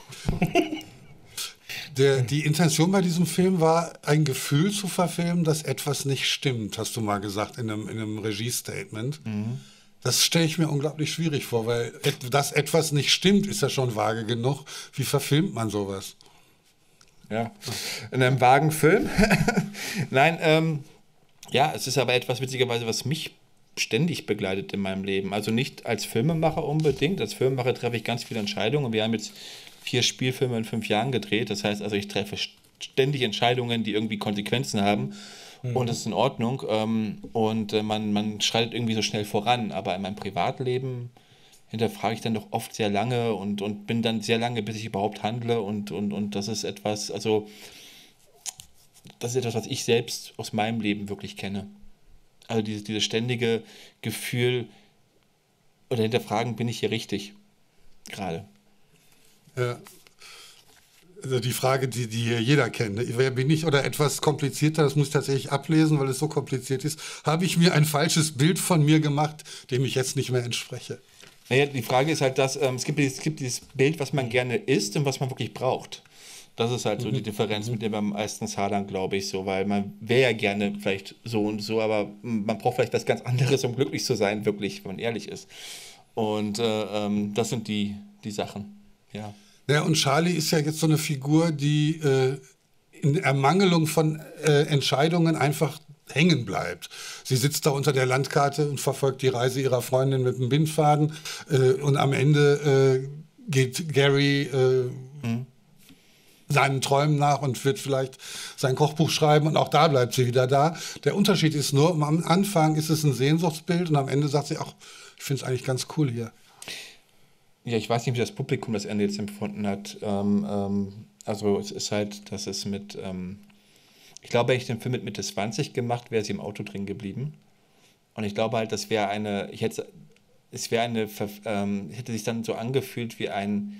Der, die Intention bei diesem Film war, ein Gefühl zu verfilmen, dass etwas nicht stimmt, hast du mal gesagt in einem, in einem Regiestatement. Das stelle ich mir unglaublich schwierig vor, weil et, dass etwas nicht stimmt, ist ja schon vage genug. Wie verfilmt man sowas? Ja, in einem vagen Film. Nein, ähm, ja, es ist aber etwas witzigerweise, was mich ständig begleitet in meinem Leben. Also nicht als Filmemacher unbedingt. Als Filmemacher treffe ich ganz viele Entscheidungen. Wir haben jetzt vier Spielfilme in fünf Jahren gedreht. Das heißt also, ich treffe ständig Entscheidungen, die irgendwie Konsequenzen haben. Mhm. Und das ist in Ordnung. Ähm, und äh, man, man schreitet irgendwie so schnell voran. Aber in meinem Privatleben hinterfrage ich dann doch oft sehr lange und, und bin dann sehr lange, bis ich überhaupt handle. Und, und, und das ist etwas, also das ist etwas, was ich selbst aus meinem Leben wirklich kenne. Also dieses, dieses ständige Gefühl oder hinterfragen, bin ich hier richtig? Gerade. Ja. Also die Frage, die, die hier jeder kennt. Ne? Wer bin ich? Oder etwas komplizierter, das muss ich tatsächlich ablesen, weil es so kompliziert ist. Habe ich mir ein falsches Bild von mir gemacht, dem ich jetzt nicht mehr entspreche? Naja, die Frage ist halt, dass ähm, es, gibt, es gibt dieses Bild, was man gerne isst und was man wirklich braucht. Das ist halt so die Differenz, mit der wir am meisten hadern, glaube ich, so, weil man wäre ja gerne vielleicht so und so, aber man braucht vielleicht was ganz anderes, um glücklich zu sein, wirklich, wenn man ehrlich ist. Und äh, ähm, das sind die, die Sachen, ja. Ja, und Charlie ist ja jetzt so eine Figur, die äh, in Ermangelung von äh, Entscheidungen einfach hängen bleibt. Sie sitzt da unter der Landkarte und verfolgt die Reise ihrer Freundin mit dem Bindfaden äh, und am Ende äh, geht Gary äh, mhm. seinen Träumen nach und wird vielleicht sein Kochbuch schreiben und auch da bleibt sie wieder da. Der Unterschied ist nur, am Anfang ist es ein Sehnsuchtsbild und am Ende sagt sie, ach, ich finde es eigentlich ganz cool hier. Ja, ich weiß nicht, wie das Publikum das Ende jetzt empfunden hat. Ähm, ähm, also es ist halt, dass es mit, ähm, ich glaube, hätte ich den Film mit Mitte zwanzig gemacht, wäre sie im Auto drin geblieben. Und ich glaube halt, das wäre eine, ich hätte, es wäre eine, ähm, hätte sich dann so angefühlt wie ein,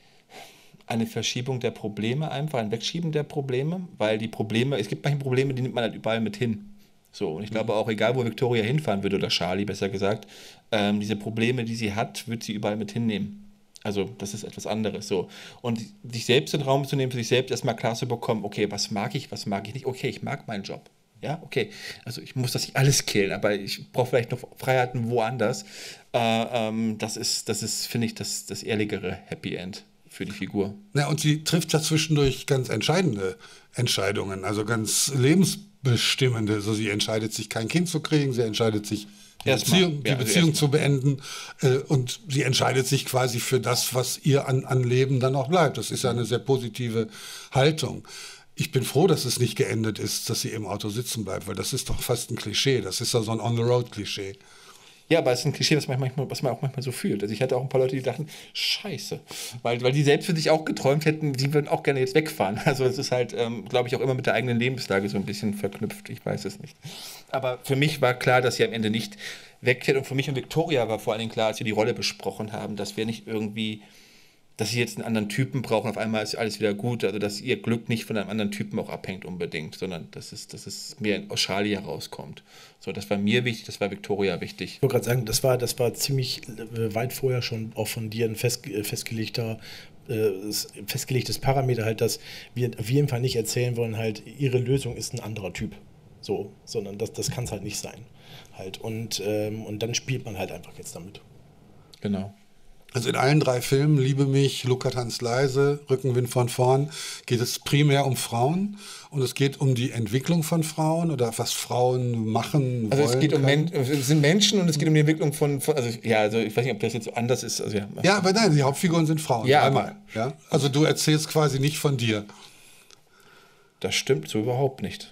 eine Verschiebung der Probleme einfach, ein Wegschieben der Probleme, weil die Probleme, es gibt manche Probleme, die nimmt man halt überall mit hin. So, und ich glaube auch, egal wo Victoria hinfahren würde, oder Charlie besser gesagt, ähm, diese Probleme, die sie hat, wird sie überall mit hinnehmen. Also das ist etwas anderes. So. Und sich selbst in den Raum zu nehmen, für sich selbst erstmal klar zu bekommen, okay, was mag ich, was mag ich nicht, okay, ich mag meinen Job. Ja, okay, also ich muss das nicht alles killen, aber ich brauche vielleicht noch Freiheiten woanders. Äh, ähm, das ist, das ist, finde ich, das, das ehrlichere Happy End für die Figur. Ja, und sie trifft ja zwischendurch ganz entscheidende Entscheidungen, also ganz lebensbestimmende. Also sie entscheidet sich, kein Kind zu kriegen, sie entscheidet sich, die Erstmal. Beziehung, die Ja, also Beziehung erstmal. zu beenden äh, und sie entscheidet sich quasi für das, was ihr an, an Leben dann auch bleibt. Das ist ja eine sehr positive Haltung. Ich bin froh, dass es nicht geendet ist, dass sie im Auto sitzen bleibt, weil das ist doch fast ein Klischee. Das ist ja so ein On-the-Road-Klischee. Ja, aber es ist ein Klischee, was man, manchmal, was man auch manchmal so fühlt. Also ich hatte auch ein paar Leute, die dachten, scheiße, weil, weil die selbst für sich auch geträumt hätten, die würden auch gerne jetzt wegfahren. Also es ist halt, ähm, glaube ich, auch immer mit der eigenen Lebenslage so ein bisschen verknüpft. Ich weiß es nicht. Aber für mich war klar, dass sie am Ende nicht wegfährt. Und für mich und Victoria war vor allen Dingen klar, als wir die Rolle besprochen haben, dass wir nicht irgendwie, dass sie jetzt einen anderen Typen brauchen, auf einmal ist alles wieder gut. Also dass ihr Glück nicht von einem anderen Typen auch abhängt unbedingt, sondern dass es, dass es mehr aus Charlie herauskommt. So, das war mir wichtig, das war Victoria wichtig. Ich wollte gerade sagen, das war, das war ziemlich äh, weit vorher schon auch von dir ein fest, äh, festgelegter, äh, festgelegtes Parameter, halt, dass wir auf jeden Fall nicht erzählen wollen, halt, ihre Lösung ist ein anderer Typ. So, sondern das, das kann es halt nicht sein. Halt. Und, ähm, und dann spielt man halt einfach jetzt damit. Genau. Also in allen drei Filmen, Liebe mich, Luca tanzt leise, Rückenwind von vorn, geht es primär um Frauen und es geht um die Entwicklung von Frauen oder was Frauen machen Also wollen. es geht um können. Men es sind Menschen und es geht um die Entwicklung von, von also ja, also ich weiß nicht, ob das jetzt so anders ist. Also, ja. Ja, aber nein, die Hauptfiguren sind Frauen. Ja, einmal. Ja? Also du erzählst quasi nicht von dir. Das stimmt so überhaupt nicht.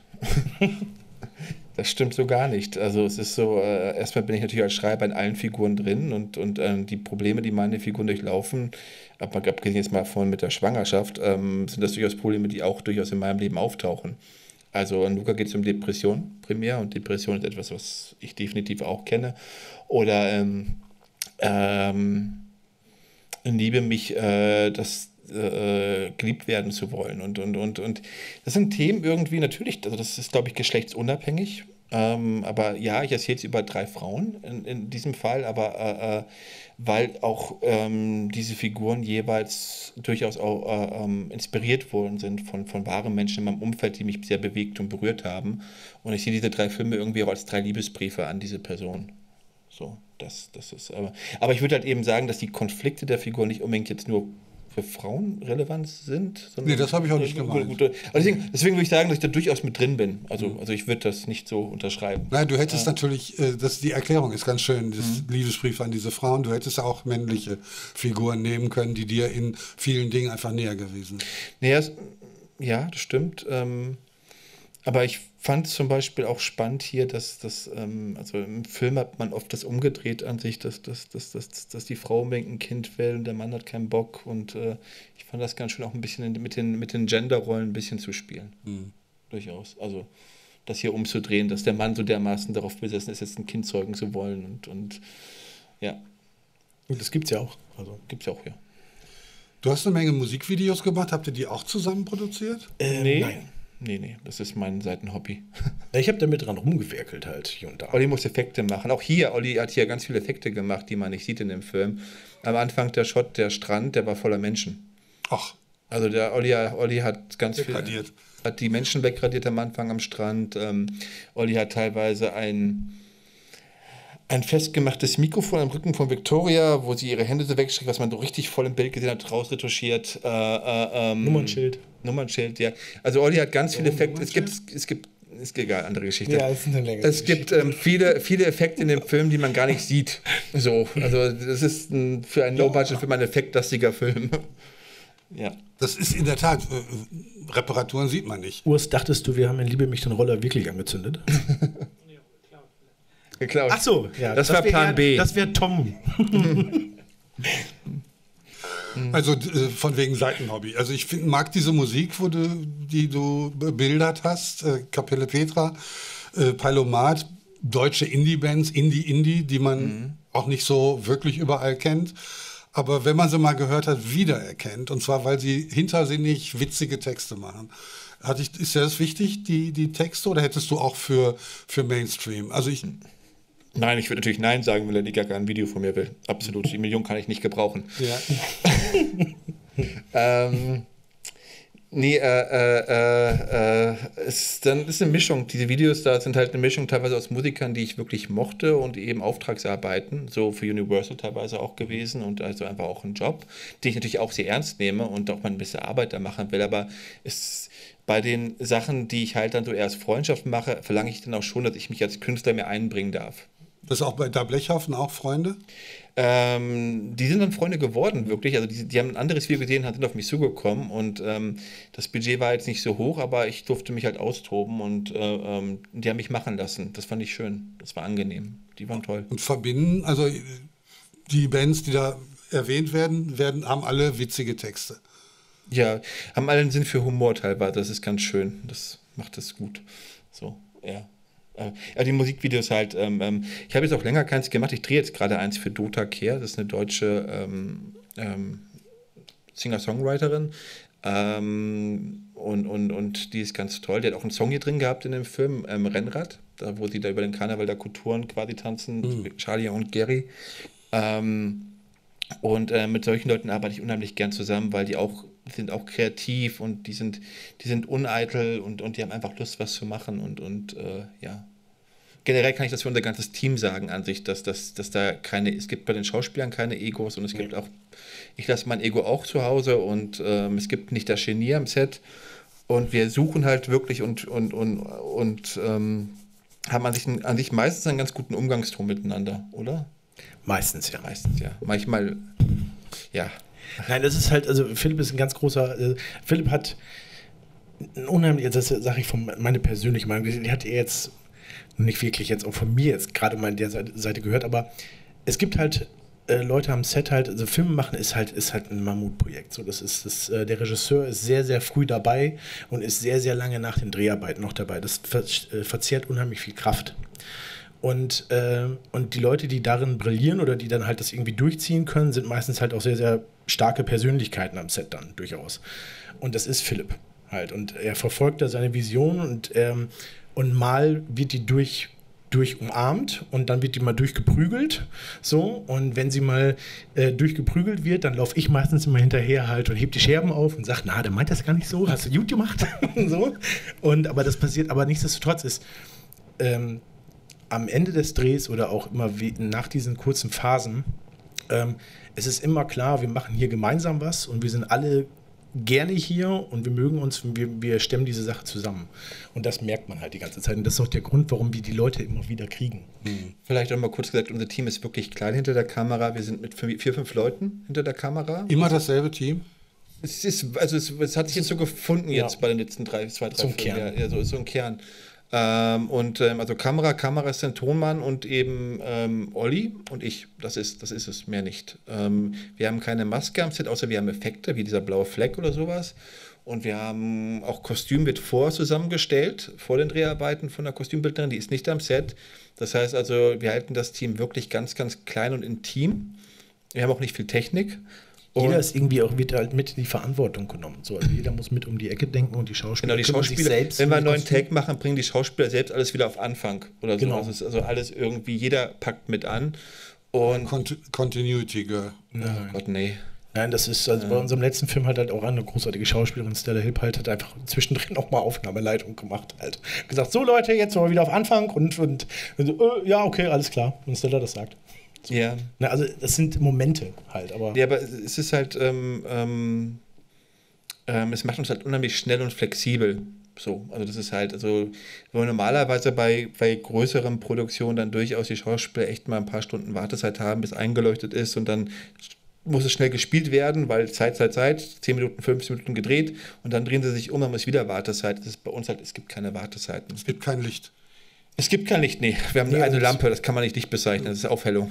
Das stimmt so gar nicht. Also es ist so, äh, erstmal bin ich natürlich als Schreiber in allen Figuren drin und, und äh, die Probleme, die meine Figuren durchlaufen, aber abgesehen jetzt mal von mit der Schwangerschaft, ähm, sind das durchaus Probleme, die auch durchaus in meinem Leben auftauchen. Also in Luca geht es um Depression primär und Depression ist etwas, was ich definitiv auch kenne. Oder ähm, ähm, in Liebe mich, äh, das äh, geliebt werden zu wollen. Und, und, und, und das sind Themen irgendwie natürlich, also das ist, glaube ich, geschlechtsunabhängig. Ähm, aber ja, ich erzähle jetzt über drei Frauen in, in diesem Fall, aber äh, äh, weil auch ähm, diese Figuren jeweils durchaus auch äh, ähm, inspiriert worden sind von, von wahren Menschen in meinem Umfeld, die mich sehr bewegt und berührt haben. Und ich sehe diese drei Filme irgendwie auch als drei Liebesbriefe an diese Person. So, das, das ist aber. Aber ich würde halt eben sagen, dass die Konflikte der Figur nicht unbedingt jetzt nur für Frauen relevant sind. Nee, das habe ich auch nicht gute, gemeint. gute, deswegen, deswegen würde ich sagen, dass ich da durchaus mit drin bin. Also, also ich würde das nicht so unterschreiben. Nein, du hättest natürlich, äh, das, die Erklärung ist ganz schön, das Mhm. Liebesbrief an diese Frauen, du hättest auch männliche Figuren nehmen können, die dir in vielen Dingen einfach näher gewesen. Naja, es- ja, das stimmt. Ähm, aber ich fand zum Beispiel auch spannend hier, dass, dass ähm, also im Film hat man oft das umgedreht an sich, dass, dass, dass, dass, dass die Frau unbedingt ein Kind will und der Mann hat keinen Bock. Und äh, ich fand das ganz schön auch ein bisschen in, mit den, mit den Genderrollen ein bisschen zu spielen. Durchaus. Also das hier umzudrehen, dass der Mann so dermaßen darauf besessen ist, jetzt ein Kind zeugen zu wollen. Und, und ja, Das gibt's ja auch. Also. gibt es auch, ja. Du hast eine Menge Musikvideos gemacht, habt ihr die auch zusammen produziert? Ähm, nee, Nein. nee, nee, das ist mein Seitenhobby. Ja, ich habe damit dran rumgewerkelt halt hier und da. Olli muss Effekte machen. Auch hier, Olli hat hier ganz viele Effekte gemacht, die man nicht sieht in dem Film. Am Anfang der Shot, der Strand, der war voller Menschen. Ach, Also der Olli, Olli hat ganz viel, Wegradiert. hat die Menschen wegradiert am Anfang am Strand. Ähm, Olli hat teilweise ein, ein festgemachtes Mikrofon am Rücken von Victoria, wo sie ihre Hände so wegstreckt, was man so richtig voll im Bild gesehen hat, rausretuschiert. Äh, äh, ähm, Nummernschild. Nummernschild, ja. Also Olli hat ganz viele Effekte. Es gibt, es gibt ist egal, andere Geschichte. Ja, ist eine längere Es gibt ähm, viele, viele Effekte in dem Film, die man gar nicht sieht. So, also das ist ein, für einen Low-Budget-Film ein effektlastiger Film. Ja. Das ist in der Tat, äh, Reparaturen sieht man nicht. Urs, dachtest du, wir haben in Liebe mich den Roller wirklich angezündet? Geklaut. Ach so, ja. Das war wär Plan ja- B. Das wäre Tom. Also äh, von wegen Seitenhobby. Also ich find, mag diese Musik, wo du, die du bebildert hast, äh, Kapelle Petra, äh, Palomat, deutsche Indie-Bands, Indie-Indie, die man mhm. auch nicht so wirklich überall kennt. Aber wenn man sie mal gehört hat, wiedererkennt. Und zwar, weil sie hintersinnig witzige Texte machen. Hat ich, ist dir das wichtig, die, die Texte, oder hättest du auch für, für Mainstream? Also ich... Nein, ich würde natürlich Nein sagen, wenn Lady Gaga ein Video von mir will. Absolut, die Million kann ich nicht gebrauchen. Ja. ähm, nee, äh, äh, äh, es dann ist eine Mischung. Diese Videos da sind halt eine Mischung teilweise aus Musikern, die ich wirklich mochte und eben Auftragsarbeiten, so für Universal teilweise auch gewesen und also einfach auch ein Job, den ich natürlich auch sehr ernst nehme und auch mal ein bisschen Arbeit da machen will, aber es bei den Sachen, die ich halt dann so eher als Freundschaft mache, verlange ich dann auch schon, dass ich mich als Künstler mehr einbringen darf. Das ist auch bei Da Blechhaufen auch Freunde? Ähm, die sind dann Freunde geworden, wirklich. Also die, die haben ein anderes Video gesehen, sind auf mich zugekommen und ähm, das Budget war jetzt nicht so hoch, aber ich durfte mich halt austoben und äh, ähm, die haben mich machen lassen. Das fand ich schön. Das war angenehm. Die waren toll. Und verbinden, also die Bands, die da erwähnt werden, werden haben alle witzige Texte. Ja, haben alle einen Sinn für Humor teilweise. Das ist ganz schön. Das macht es gut. So, ja. Ja, die Musikvideos halt, ähm, ähm, ich habe jetzt auch länger keins gemacht, ich drehe jetzt gerade eins für Dota Kehr, das ist eine deutsche ähm, ähm, Singer-Songwriterin ähm, und, und, und die ist ganz toll, die hat auch einen Song hier drin gehabt in dem Film, ähm, Rennrad, da wo sie da über den Karneval der Kulturen quasi tanzen, mhm. Charlie und Gary ähm, und äh, mit solchen Leuten arbeite ich unheimlich gern zusammen, weil die auch sind auch kreativ und die sind, die sind uneitel und, und die haben einfach Lust, was zu machen und, und äh, ja. Generell kann ich das für unser ganzes Team sagen an sich, dass, dass, dass da keine, es gibt bei den Schauspielern keine Egos und es gibt auch, ich lasse mein Ego auch zu Hause und ähm, es gibt nicht das Genie am Set und wir suchen halt wirklich und, und, und, und ähm, haben an sich, an sich meistens einen ganz guten Umgangston miteinander, oder? Meistens, ja. Meistens, ja. Manchmal, ja. Nein, das ist halt, also Philipp ist ein ganz großer, äh, Philipp hat ein unheimlich, das sage ich von meine persönliche Meinung, die hat er jetzt nicht wirklich jetzt auch von mir jetzt gerade mal an der Seite gehört, aber es gibt halt äh, Leute am Set halt, also Filme machen ist halt, ist halt ein Mammutprojekt. So, das ist, das, äh, der Regisseur ist sehr, sehr früh dabei und ist sehr, sehr lange nach den Dreharbeiten noch dabei. Das ver äh, verzehrt unheimlich viel Kraft. Und, äh, und die Leute, die darin brillieren oder die dann halt das irgendwie durchziehen können, sind meistens halt auch sehr, sehr starke Persönlichkeiten am Set dann durchaus. Und das ist Philipp halt. Und er verfolgt da seine Vision und, ähm, und mal wird die durch, durch umarmt und dann wird die mal durchgeprügelt. So. Und wenn sie mal äh, durchgeprügelt wird, dann laufe ich meistens immer hinterher halt und heb die Scherben auf und sage, na, der meint das gar nicht so, hast du gut gemacht. So. Und, aber das passiert, aber nichtsdestotrotz ist ähm, am Ende des Drehs oder auch immer wie nach diesen kurzen Phasen, ähm, es ist immer klar, wir machen hier gemeinsam was und wir sind alle gerne hier und wir mögen uns, wir, wir stemmen diese Sache zusammen. Und das merkt man halt die ganze Zeit. Und das ist auch der Grund, warum wir die Leute immer wieder kriegen. Mhm. Vielleicht auch mal kurz gesagt, unser Team ist wirklich klein hinter der Kamera. Wir sind mit vier, fünf Leuten hinter der Kamera. Immer dasselbe Team? Es ist, also es, es hat sich jetzt so gefunden jetzt ja. bei den letzten drei, zwei, drei so ein Kern. Ja, ja, so ist so ein Kern. Ähm, und ähm, also Kamera, Kamera ist ein Tonmann und eben ähm, Olli und ich. Das ist, das ist es, mehr nicht. Ähm, wir haben keine Maske am Set, außer wir haben Effekte, wie dieser blaue Fleck oder sowas. Und wir haben auch Kostüm wird vor zusammengestellt, vor den Dreharbeiten von der Kostümbildnerin, die ist nicht am Set. Das heißt also, wir halten das Team wirklich ganz, ganz klein und intim. Wir haben auch nicht viel Technik. Jeder ist irgendwie auch, wird halt mit in die Verantwortung genommen. So, also jeder muss mit um die Ecke denken und die Schauspieler. Genau, die Schauspieler, selbst wenn wir einen neuen Take machen, bringen die Schauspieler selbst alles wieder auf Anfang oder so. Genau. Also, es ist also alles irgendwie, jeder packt mit an. Und Cont Continuity Girl. Nein. Oh Gott, nee. Nein, das ist, also ja. bei unserem letzten Film hat halt auch eine großartige Schauspielerin, Stella Hipp, halt, hat einfach zwischendrin auch mal Aufnahmeleitung gemacht. Halt. Gesagt, so Leute, jetzt mal wieder auf Anfang und, und, und äh, ja, okay, alles klar. Und Stella das sagt. So. Ja. Na, also das sind Momente halt, aber. Ja, aber es ist halt, ähm, ähm, ähm, es macht uns halt unheimlich schnell und flexibel. So, also das ist halt, also wo normalerweise bei, bei größeren Produktionen dann durchaus die Schauspieler echt mal ein paar Stunden Wartezeit haben, bis eingeleuchtet ist und dann muss es schnell gespielt werden, weil Zeit, Zeit, Zeit, zehn Minuten, fünfzehn Minuten gedreht und dann drehen sie sich um, dann ist wieder Wartezeit. Das ist bei uns halt, es gibt keine Wartezeiten. Es gibt kein Licht. Es gibt kein Licht, nee. Wir haben Nee, eine das- Lampe, das kann man nicht Licht bezeichnen, das ist Aufhellung.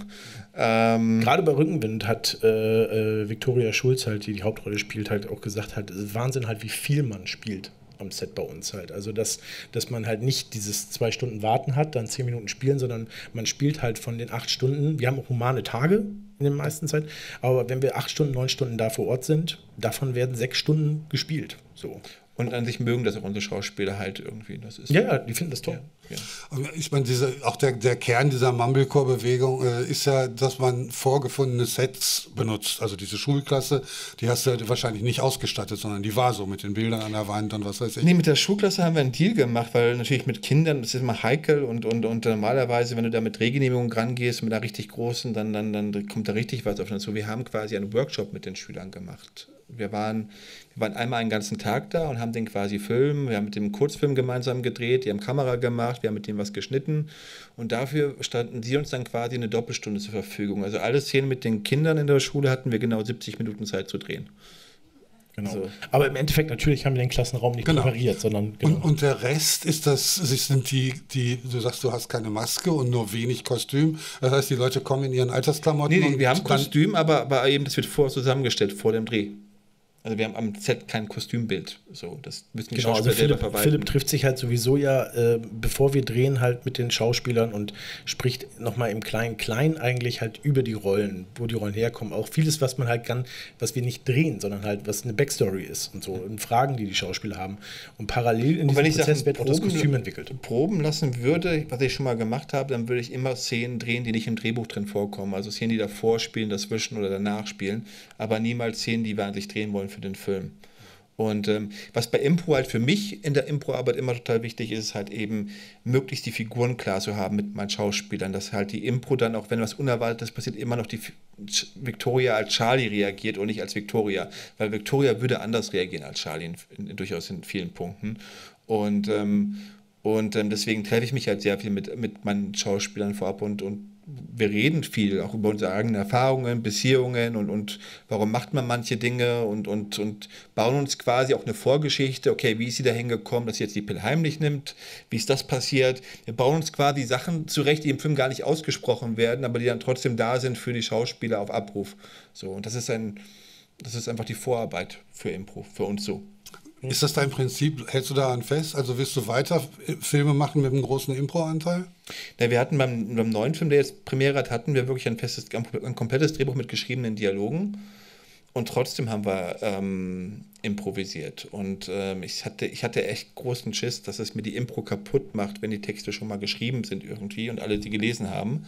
Ähm, Gerade bei Rückenwind hat äh, äh, Viktoria Schulz halt, die die Hauptrolle spielt, halt auch gesagt, halt, es ist Wahnsinn halt, wie viel man spielt am Set bei uns halt. Also, dass, dass man halt nicht dieses zwei Stunden Warten hat, dann zehn Minuten spielen, sondern man spielt halt von den acht Stunden. Wir haben auch humane Tage in der meisten Zeit, aber wenn wir acht Stunden, neun Stunden da vor Ort sind, davon werden sechs Stunden gespielt. So. und an sich mögen das auch unsere Schauspieler halt irgendwie. Das ist Ja, ja, die finden das toll. ja. Aber ich meine, diese, auch der, der Kern dieser Mumblecore-Bewegung äh, ist ja, dass man vorgefundene Sets benutzt. Also diese Schulklasse, die hast du ja wahrscheinlich nicht ausgestattet, sondern die war so mit den Bildern an der Wand und was weiß ich. Nee, mit der Schulklasse haben wir einen Deal gemacht, weil natürlich mit Kindern, das ist immer heikel und, und, und normalerweise, wenn du da mit Drehgenehmigung rangehst, mit einer richtig großen, dann, dann, dann kommt da richtig was auf uns zu. Wir haben quasi einen Workshop mit den Schülern gemacht. Wir waren, wir waren einmal einen ganzen Tag da und haben den quasi Film, wir haben mit dem Kurzfilm gemeinsam gedreht, die haben Kamera gemacht, wir haben mit dem was geschnitten und dafür standen sie uns dann quasi eine Doppelstunde zur Verfügung. Also alle Szenen mit den Kindern in der Schule hatten wir genau siebzig Minuten Zeit zu drehen. Genau. So. Aber im Endeffekt natürlich haben wir den Klassenraum nicht Genau. präpariert, sondern genau. Und, und der Rest ist das, es sind die, die, du sagst, du hast keine Maske und nur wenig Kostüm. Das heißt, die Leute kommen in ihren Altersklamotten. Nee, nee, und wir haben dann- Kostüm, aber, aber eben, das wird vorher zusammengestellt, vor dem Dreh. Also wir haben am Set kein Kostümbild. So, das müssen die Genau, also Schauspieler selber Philipp, verwalten. Philipp trifft sich halt sowieso ja, äh, bevor wir drehen, halt mit den Schauspielern und spricht nochmal im Klein-Klein eigentlich halt über die Rollen, wo die Rollen herkommen. Auch vieles, was man halt kann, was wir nicht drehen, sondern halt, was eine Backstory ist und so. Und Fragen, die die Schauspieler haben. Und parallel in Und wenn diesem ich Prozess Sachen wird auch das proben- Kostüm entwickelt. proben lassen würde, was ich schon mal gemacht habe, dann würde ich immer Szenen drehen, die nicht im Drehbuch drin vorkommen. Also Szenen, die davor spielen, dazwischen oder danach spielen, aber niemals Szenen, die wir an sich drehen wollen für den Film. Und ähm, was bei Impro halt für mich in der Impro-Arbeit immer total wichtig ist, ist halt eben möglichst die Figuren klar zu haben mit meinen Schauspielern, dass halt die Impro dann auch, wenn was Unerwartetes passiert, immer noch die F- Ch- Victoria als Charlie reagiert und nicht als Victoria, weil Victoria würde anders reagieren als Charlie in, in, durchaus in vielen Punkten. Und, ähm, und ähm, deswegen treffe ich mich halt sehr viel mit, mit meinen Schauspielern vorab und, und wir reden viel auch über unsere eigenen Erfahrungen, Beziehungen und, und warum macht man manche Dinge und, und, und bauen uns quasi auch eine Vorgeschichte. Okay, wie ist sie dahin gekommen, dass sie jetzt die Pille heimlich nimmt? Wie ist das passiert? Wir bauen uns quasi Sachen zurecht, die im Film gar nicht ausgesprochen werden, aber die dann trotzdem da sind für die Schauspieler auf Abruf. So, und das ist ein, das ist einfach die Vorarbeit für Impro, für uns so. Ist das dein Prinzip? Hältst du daran fest? Also willst du weiter Filme machen mit einem großen Impro-Anteil? Ja, wir hatten beim, beim neuen Film, der jetzt Premiere hat, hatten wir wirklich ein festes, ein komplettes Drehbuch mit geschriebenen Dialogen und trotzdem haben wir ähm, improvisiert und ähm, ich, hatte, ich hatte echt großen Schiss, dass es mir die Impro kaputt macht, wenn die Texte schon mal geschrieben sind irgendwie und alle die gelesen haben.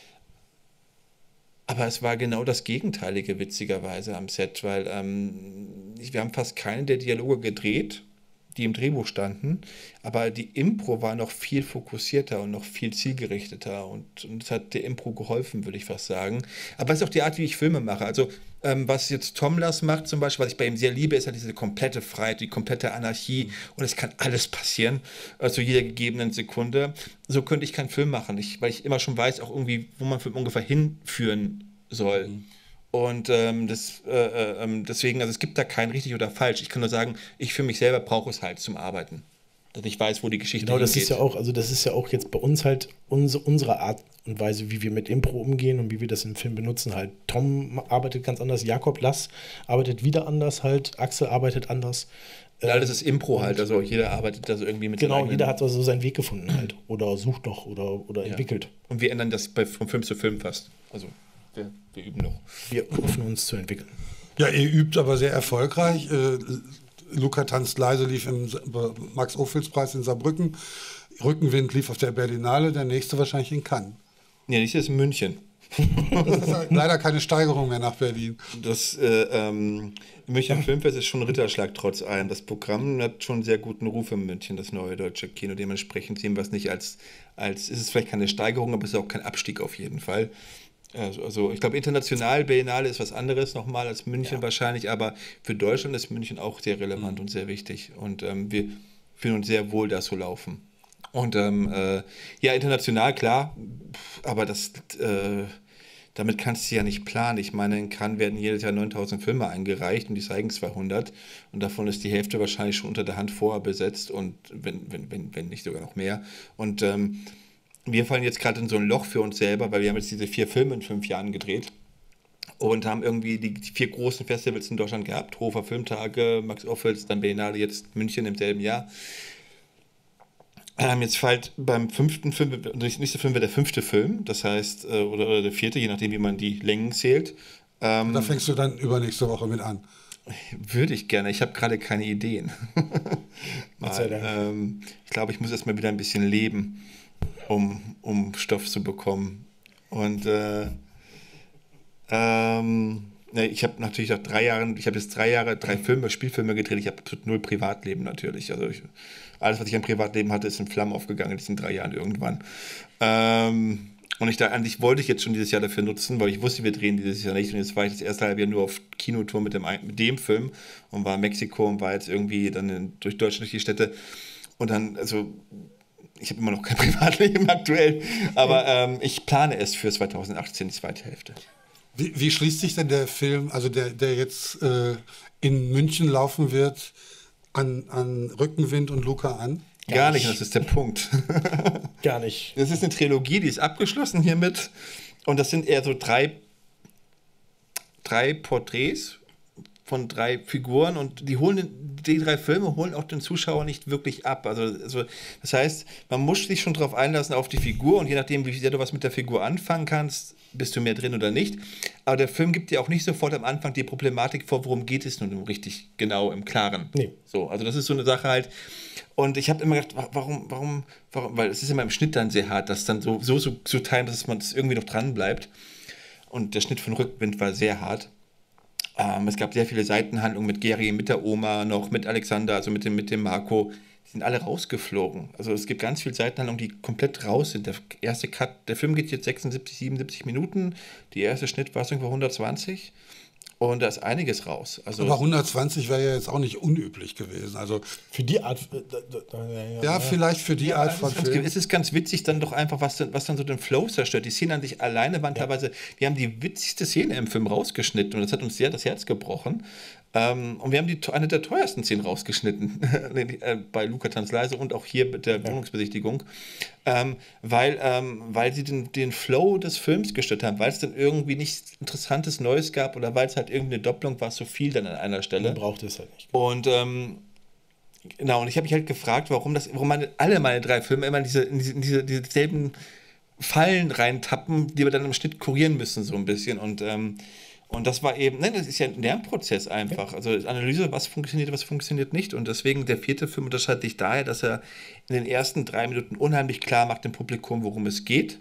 Aber es war genau das Gegenteilige, witzigerweise, am Set, weil ähm, wir haben fast keine der Dialoge gedreht, die im Drehbuch standen, aber die Impro war noch viel fokussierter und noch viel zielgerichteter und, und das hat der Impro geholfen, würde ich fast sagen. Aber es ist auch die Art, wie ich Filme mache. Also ähm, was jetzt Tom Lass macht zum Beispiel, was ich bei ihm sehr liebe, ist halt diese komplette Freiheit, die komplette Anarchie und es kann alles passieren, äh, zu jeder gegebenen Sekunde. So könnte ich keinen Film machen, ich, weil ich immer schon weiß, auch irgendwie, wo man Film ungefähr hinführen soll. Mhm. Und ähm, das, äh, äh, deswegen, also es gibt da kein richtig oder falsch. Ich kann nur sagen, ich für mich selber brauche es halt zum Arbeiten. Dass ich weiß, wo die Geschichte Genau, das hingeht. ist ja auch, also das ist ja auch jetzt bei uns halt unsere, unsere Art und Weise, wie wir mit Impro umgehen und wie wir das im Film benutzen halt. Tom arbeitet ganz anders, Jakob Lass arbeitet wieder anders halt, Axel arbeitet anders. Ja, das ist Impro halt, also jeder arbeitet da so irgendwie mit Genau, seinen jeder eigenen- hat also seinen Weg gefunden halt oder sucht noch oder, oder Ja. entwickelt. Und wir ändern das bei, von Film zu Film fast. Also wir, wir üben noch. Wir hoffen uns zu entwickeln. Ja, ihr übt aber sehr erfolgreich. Äh, Luca tanzt leise lief im Sa- Max-Ophüls-Preis in Saarbrücken. Rückenwind lief auf der Berlinale, der nächste wahrscheinlich in Cannes. Ja, nicht das in München. Das ist halt leider keine Steigerung mehr nach Berlin. Das äh, ähm, München Filmfest ist schon ein Ritterschlag trotz allem. Das Programm hat schon einen sehr guten Ruf in München, das neue deutsche Kino. Dementsprechend sehen wir es nicht als, als, ist es vielleicht keine Steigerung, aber es ist auch kein Abstieg auf jeden Fall. Also, also ich glaube, international Berlinale ist was anderes nochmal als München Ja. wahrscheinlich, aber für Deutschland ist München auch sehr relevant mhm. und sehr wichtig. Und ähm, wir fühlen uns sehr wohl, da so laufen. Und ähm, äh, ja, international, klar, aber das, äh, damit kannst du ja nicht planen. Ich meine, in Cannes werden jedes Jahr neuntausend Filme eingereicht und die zeigen zweihundert und davon ist die Hälfte wahrscheinlich schon unter der Hand vorher besetzt und wenn, wenn, wenn, wenn nicht sogar noch mehr. Und ähm, wir fallen jetzt gerade in so ein Loch für uns selber, weil wir haben jetzt diese vier Filme in fünf Jahren gedreht und haben irgendwie die, die vier großen Festivals in Deutschland gehabt, Hofer Filmtage, Max Ophüls, dann Berlinale, jetzt München im selben Jahr. Ähm, jetzt fällt beim fünften Film, der nächste Film wird der fünfte Film, das heißt, äh, oder, oder der vierte, je nachdem, wie man die Längen zählt. Ähm, Da fängst du dann übernächste Woche mit an. Würde ich gerne, ich habe gerade keine Ideen. Gott sei Dank. ähm, ich glaube, ich muss erst mal wieder ein bisschen leben, um, um Stoff zu bekommen. Und äh, ähm, ne, ich habe natürlich nach drei Jahren, ich habe jetzt drei Jahre, drei Filme, Spielfilme gedreht, ich habe absolut null Privatleben natürlich. Also ich, alles, was ich an Privatleben hatte, ist in Flammen aufgegangen in diesen drei Jahren irgendwann. Ähm, und ich da eigentlich wollte ich jetzt schon dieses Jahr dafür nutzen, weil ich wusste, wir drehen dieses Jahr nicht. Und jetzt war ich das erste halbe Jahr nur auf Kinotour mit dem, mit dem Film und war in Mexiko und war jetzt irgendwie dann in, durch Deutschland, durch die Städte. Und dann, also, ich habe immer noch kein Privatleben aktuell, aber ähm, ich plane es für zwanzig achtzehn, die zweite Hälfte. Wie, wie schließt sich denn der Film, also der, der jetzt äh, in München laufen wird, an, an Rückenwind und Luca an? Gar, Gar nicht, und das ist der Punkt. Gar nicht. Das ist eine Trilogie, die ist abgeschlossen hiermit. Und das sind eher so drei, drei Porträts von drei Figuren und die holen die drei Filme holen auch den Zuschauer nicht wirklich ab. Also, also das heißt, man muss sich schon darauf einlassen auf die Figur und je nachdem, wie sehr du was mit der Figur anfangen kannst, bist du mehr drin oder nicht. Aber der Film gibt dir auch nicht sofort am Anfang die Problematik vor, worum geht es nun richtig genau im Klaren. Nee. So, also das ist so eine Sache halt. Und ich habe immer gedacht, warum, warum, warum, weil es ist immer im Schnitt dann sehr hart, das dann so, so, so zu teilen, dass man das irgendwie noch dran bleibt. Und der Schnitt von Rückwind war sehr hart. Ähm, es gab sehr viele Seitenhandlungen mit Geri, mit der Oma, noch mit Alexander, also mit dem, mit dem Marco. Die sind alle rausgeflogen. Also es gibt ganz viele Seitenhandlungen, die komplett raus sind. Der erste Cut, der Film geht jetzt sechsundsiebzig, siebenundsiebzig Minuten. Der erste Schnitt war es irgendwo hundertzwanzig. Und da ist einiges raus. Also aber hundertzwanzig wäre ja jetzt auch nicht unüblich gewesen. Also für die Art. Äh, äh, ja, ja, vielleicht für die ja, Art von Film. Es ist ganz witzig, dann doch einfach, was, was dann so den Flow zerstört. Die Szenen an sich alleine waren ja. teilweise, wir haben die witzigste Szene im Film rausgeschnitten und das hat uns sehr das Herz gebrochen. Ähm, und wir haben die, eine der teuersten Szenen rausgeschnitten bei Luca Tanzt leise und auch hier mit der Wohnungsbesichtigung, ähm, weil, ähm, weil sie den, den Flow des Films gestört haben, weil es dann irgendwie nichts Interessantes Neues gab oder weil es halt irgendeine Doppelung war, so viel dann an einer Stelle. Man braucht es halt nicht. Und ähm, genau, und ich habe mich halt gefragt, warum das, warum meine, alle meine drei Filme immer in diese, in diese, in diese, diese selben Fallen reintappen, die wir dann im Schnitt kurieren müssen, so ein bisschen. Und ähm, Und das war eben, ne, das ist ja ein Lernprozess einfach. Also Analyse, was funktioniert, was funktioniert nicht. Und deswegen der vierte Film unterscheidet sich daher, dass er in den ersten drei Minuten unheimlich klar macht dem Publikum, worum es geht.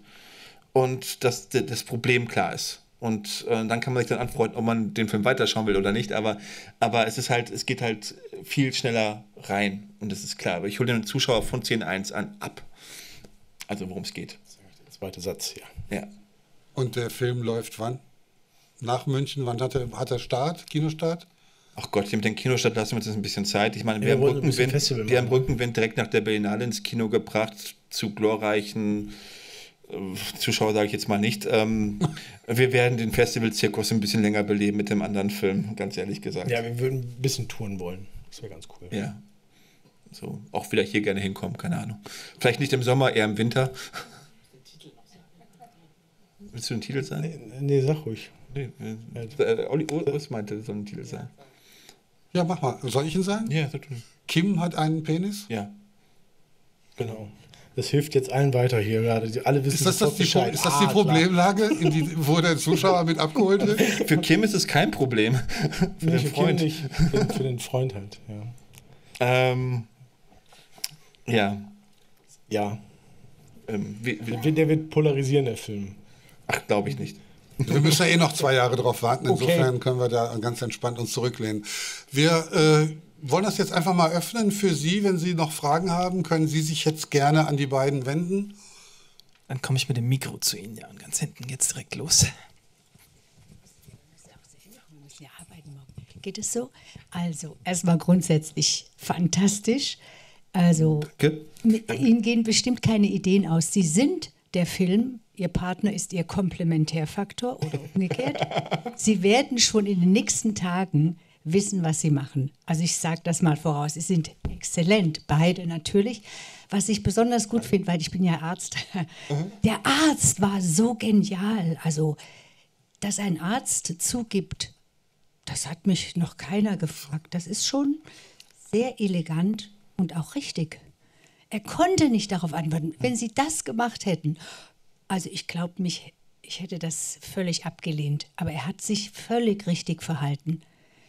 Und dass das Problem klar ist. Und äh, dann kann man sich dann anfreunden, ob man den Film weiterschauen will oder nicht. Aber, aber es ist halt, es geht halt viel schneller rein. Und das ist klar. Aber ich hole den Zuschauer von zehn eins an ab. Also worum es geht. Der zweite Satz, ja. Ja. Und der Film läuft wann? Nach München, wann hat er, hat er Start, Kinostart? Ach Gott, mit dem Kinostart lassen wir uns jetzt ein bisschen Zeit. Ich meine, Ja, wir, haben wir wollten ein bisschen Rückenwind, Festival wir haben machen. Rückenwind direkt nach der Berlinale ins Kino gebracht, zu glorreichen äh, Zuschauer, sage ich jetzt mal nicht. Ähm, wir werden den Festivalzirkus ein bisschen länger beleben mit dem anderen Film, ganz ehrlich gesagt. Ja, wir würden ein bisschen touren wollen. Das wäre ganz cool. Ja. So, auch vielleicht hier gerne hinkommen, keine Ahnung. Vielleicht nicht im Sommer, eher im Winter. Willst du den Titel sagen? Nee, nee, sag ruhig. Nee, äh, Olli Urs meinte, das soll ein Titel sein. Ja, mach mal. Soll ich ihn sagen? Ja, sag du. Kim hat einen Penis? Ja. Genau. Das hilft jetzt allen weiter hier gerade. Die- Alle wissen Ist das, das, sofort die, Bescheid. ist das die Ah, Problemlage, in die, wo der Zuschauer mit abgeholt wird? Für Kim ist es kein Problem. Für Nee, den für Freund. Kim nicht. Für, für den Freund halt, ja. Ähm, ja. Ja. Ähm, wie, wie, Der wird, der wird polarisieren, der Film. ach, glaube ich nicht. Wir müssen ja eh noch zwei Jahre drauf warten. Insofern Okay. können wir da ganz entspannt uns zurücklehnen. Wir äh, wollen das jetzt einfach mal öffnen für Sie. Wenn Sie noch Fragen haben, können Sie sich jetzt gerne an die beiden wenden. Dann komme ich mit dem Mikro zu Ihnen, ja, und ganz hinten geht's direkt los. Wir müssen ja arbeiten morgen. Geht es so? Also, erstmal grundsätzlich fantastisch. Also Danke. mit, Ihnen gehen bestimmt keine Ideen aus. Sie sind der Film, Ihr Partner ist Ihr Komplementärfaktor oder umgekehrt. Sie werden schon in den nächsten Tagen wissen, was Sie machen. Also ich sage das mal voraus. Sie sind exzellent, beide natürlich. Was ich besonders gut finde, weil ich bin ja Arzt, der Arzt war so genial. Also, dass ein Arzt zugibt, das hat mich noch keiner gefragt. Das ist schon sehr elegant und auch richtig. Er konnte nicht darauf antworten. Wenn Sie das gemacht hätten, also ich glaube, mich, ich hätte das völlig abgelehnt. Aber er hat sich völlig richtig verhalten.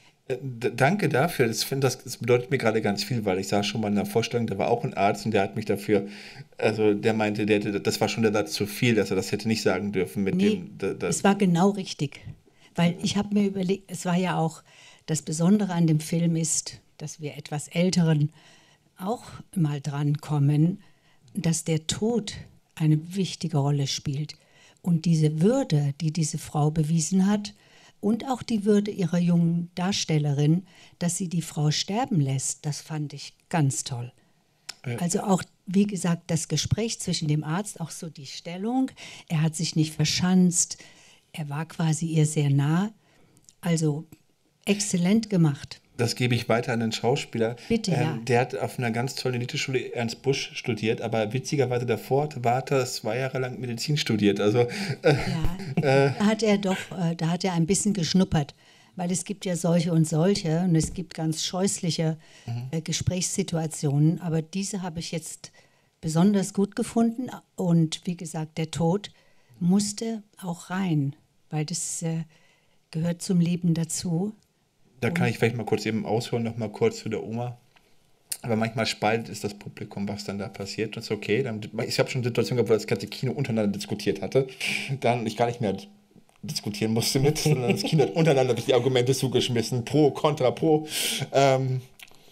D- Danke dafür. Das, find, das, das bedeutet mir gerade ganz viel, weil ich sah schon mal in der Vorstellung, da war auch ein Arzt und der hat mich dafür, also der meinte, der, hätte- das war schon der Satz zu viel, dass er das hätte nicht sagen dürfen mit Nee, dem. Da, da, es war genau richtig. Weil ich habe mir überlegt, es war ja auch, das Besondere an dem Film ist, dass wir etwas Älteren auch mal drankommen, dass der Tod eine wichtige Rolle spielt. Und diese Würde, die diese Frau bewiesen hat, und auch die Würde ihrer jungen Darstellerin, dass sie die Frau sterben lässt, das fand ich ganz toll. Also auch, wie gesagt, das Gespräch zwischen dem Arzt, auch so die Stellung, er hat sich nicht verschanzt, er war quasi ihr sehr nah. Also exzellent gemacht. das gebe ich weiter an den Schauspieler. Bitte, ja. Der hat auf einer ganz tollen Eliteschule Ernst Busch studiert, aber witzigerweise davor hat er zwei Jahre lang Medizin studiert. Also äh, Ja, da hat er doch, äh, da hat er ein bisschen geschnuppert, weil es gibt ja solche und solche und es gibt ganz scheußliche äh, Gesprächssituationen, aber diese habe ich jetzt besonders gut gefunden und wie gesagt, der Tod musste auch rein, weil das äh, gehört zum Leben dazu. da kann ich vielleicht mal kurz eben ausholen, noch mal kurz zu der Oma. Aber manchmal spaltet es das Publikum, was dann da passiert. Das ist okay. Dann, ich habe schon Situationen gehabt, wo das ganze Kino untereinander diskutiert hatte. Dann ich gar nicht mehr diskutieren musste mit, sondern das Kino hat untereinander die Argumente zugeschmissen. Pro, Contra, Pro. Ähm,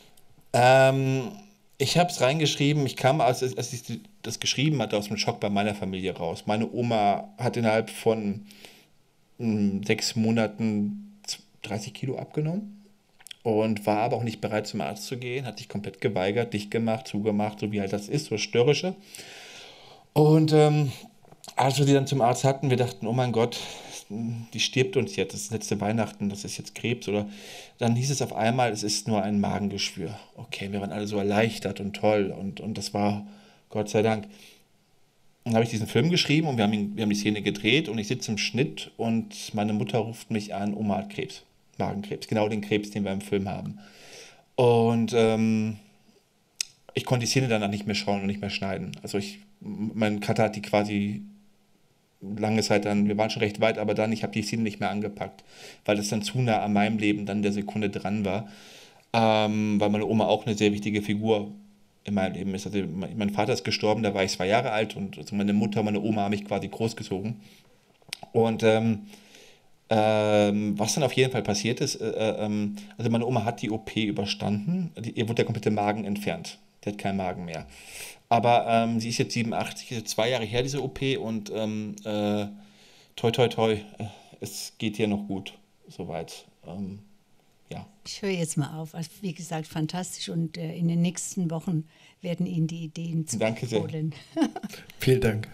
ähm, ich habe es reingeschrieben. Ich kam, als, als ich das geschrieben hatte, aus dem Schock bei meiner Familie raus. Meine Oma hat innerhalb von mh, sechs Monaten dreißig Kilo abgenommen und war aber auch nicht bereit, zum Arzt zu gehen, hat sich komplett geweigert, dicht gemacht, zugemacht, so wie halt das ist, so störrische. Und ähm, als wir sie dann zum Arzt hatten, wir dachten, oh mein Gott, die stirbt uns jetzt, das ist letzte Weihnachten, das ist jetzt Krebs, oder dann hieß es auf einmal, es ist nur ein Magengeschwür. Okay, wir waren alle so erleichtert und toll und, und das war Gott sei Dank. Dann habe ich diesen Film geschrieben und wir haben, ihn, wir haben die Szene gedreht und ich sitze im Schnitt und meine Mutter ruft mich an, Oma hat Krebs, Magenkrebs, genau den Krebs, den wir im Film haben. Und ähm, ich konnte die Szene danach nicht mehr schauen und nicht mehr schneiden. Also ich, mein Cutter hat die quasi lange Zeit dann, wir waren schon recht weit, aber dann, ich habe die Szene nicht mehr angepackt, weil das dann zu nah an meinem Leben dann der Sekunde dran war, ähm, weil meine Oma auch eine sehr wichtige Figur in meinem Leben ist. Also mein Vater ist gestorben, da war ich zwei Jahre alt und also meine Mutter, meine Oma haben mich quasi großgezogen. Und ähm, ähm, was dann auf jeden Fall passiert ist, äh, ähm, also meine Oma hat die O P überstanden, die, ihr wurde der komplette Magen entfernt. Die hat keinen Magen mehr. Aber ähm, sie ist jetzt siebenundachtzig, ist zwei Jahre her, diese O P, und ähm, äh, toi toi toi, äh, es geht ihr noch gut, soweit. Ähm, ja. Ich höre jetzt mal auf. Also, wie gesagt, fantastisch und äh, in den nächsten Wochen werden Ihnen die Ideen Danke sehr. zuholen. Vielen Dank.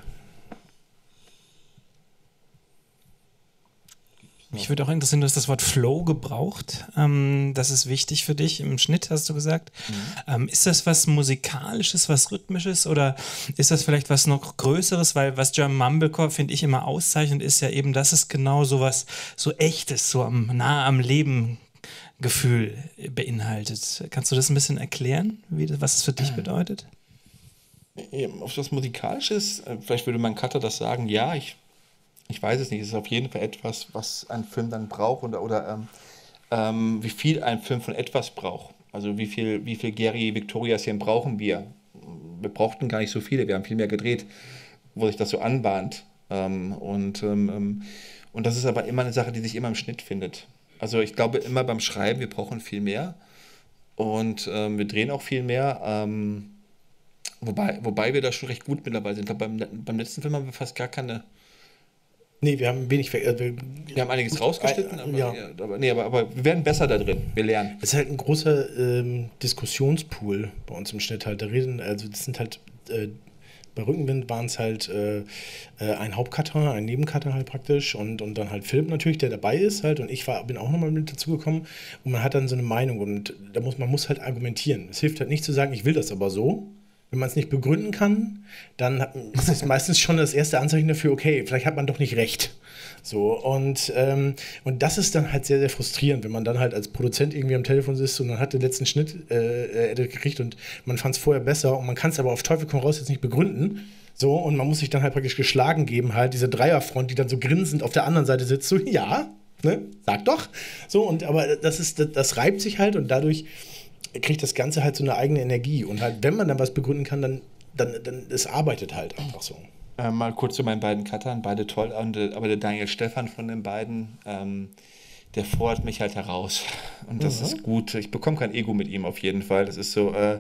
Mich würde auch interessieren, du hast das Wort Flow gebraucht. Ähm, das ist wichtig für dich im Schnitt, hast du gesagt. Mhm. Ähm, ist das was Musikalisches, was Rhythmisches oder ist das vielleicht was noch Größeres? Weil was German Mumblecore, finde ich, immer auszeichnet, ist ja eben, dass es genau so was so Echtes, so am, nah am Leben Gefühl beinhaltet. Kannst du das ein bisschen erklären, wie, was es für dich bedeutet? Auf was Musikalisches, vielleicht würde mein Cutter das sagen, ja, ich Ich weiß es nicht, es ist auf jeden Fall etwas, was ein Film dann braucht oder, oder ähm, ähm, wie viel ein Film von etwas braucht. Also wie viel, wie viel Gary Victoria-Szenen brauchen wir? Wir brauchten gar nicht so viele, wir haben viel mehr gedreht, wo sich das so anbahnt. Ähm, und, ähm, und das ist aber immer eine Sache, die sich immer im Schnitt findet. Also ich glaube immer beim Schreiben, wir brauchen viel mehr und ähm, wir drehen auch viel mehr. Ähm, wobei, wobei wir da schon recht gut mittlerweile sind. Ich glaube, beim, beim letzten Film haben wir fast gar keine Nee, wir haben wenig. Äh, wir, Wir haben einiges rausgeschnitten, aber, ja. ja, aber, nee, aber, aber wir werden besser da drin. Wir lernen. Es ist halt ein großer ähm, Diskussionspool bei uns im Schnitt halt. Da reden, also das sind halt, äh, bei Rückenwind waren es halt äh, äh, ein Hauptcutter, ein Nebencutter halt praktisch und, und dann halt Philipp natürlich, der dabei ist halt und ich war, bin auch nochmal mit dazugekommen und man hat dann so eine Meinung und da muss man muss halt argumentieren. Es hilft halt nicht zu sagen, ich will das aber so. Wenn man es nicht begründen kann, dann hat, ist es meistens schon das erste Anzeichen dafür, okay, vielleicht hat man doch nicht recht. So, und, ähm, und das ist dann halt sehr, sehr frustrierend, wenn man dann halt als Produzent irgendwie am Telefon sitzt und man hat den letzten Schnitt äh, gekriegt und man fand es vorher besser und man kann es aber auf Teufel komm raus jetzt nicht begründen. So, und man muss sich dann halt praktisch geschlagen geben, halt diese Dreierfront, die dann so grinsend auf der anderen Seite sitzt, so, ja, ne, sag doch. So, und aber das ist, das, das reibt sich halt und dadurch kriegt das Ganze halt so eine eigene Energie. Und halt, wenn man dann was begründen kann, dann, dann, dann es arbeitet halt einfach so. Äh, mal kurz zu meinen beiden Cuttern, beide toll, und, äh, aber der Daniel Stephan von den beiden, ähm, der fordert mich halt heraus. Und das Mhm. ist gut. Ich bekomme kein Ego mit ihm auf jeden Fall. Das ist so, äh,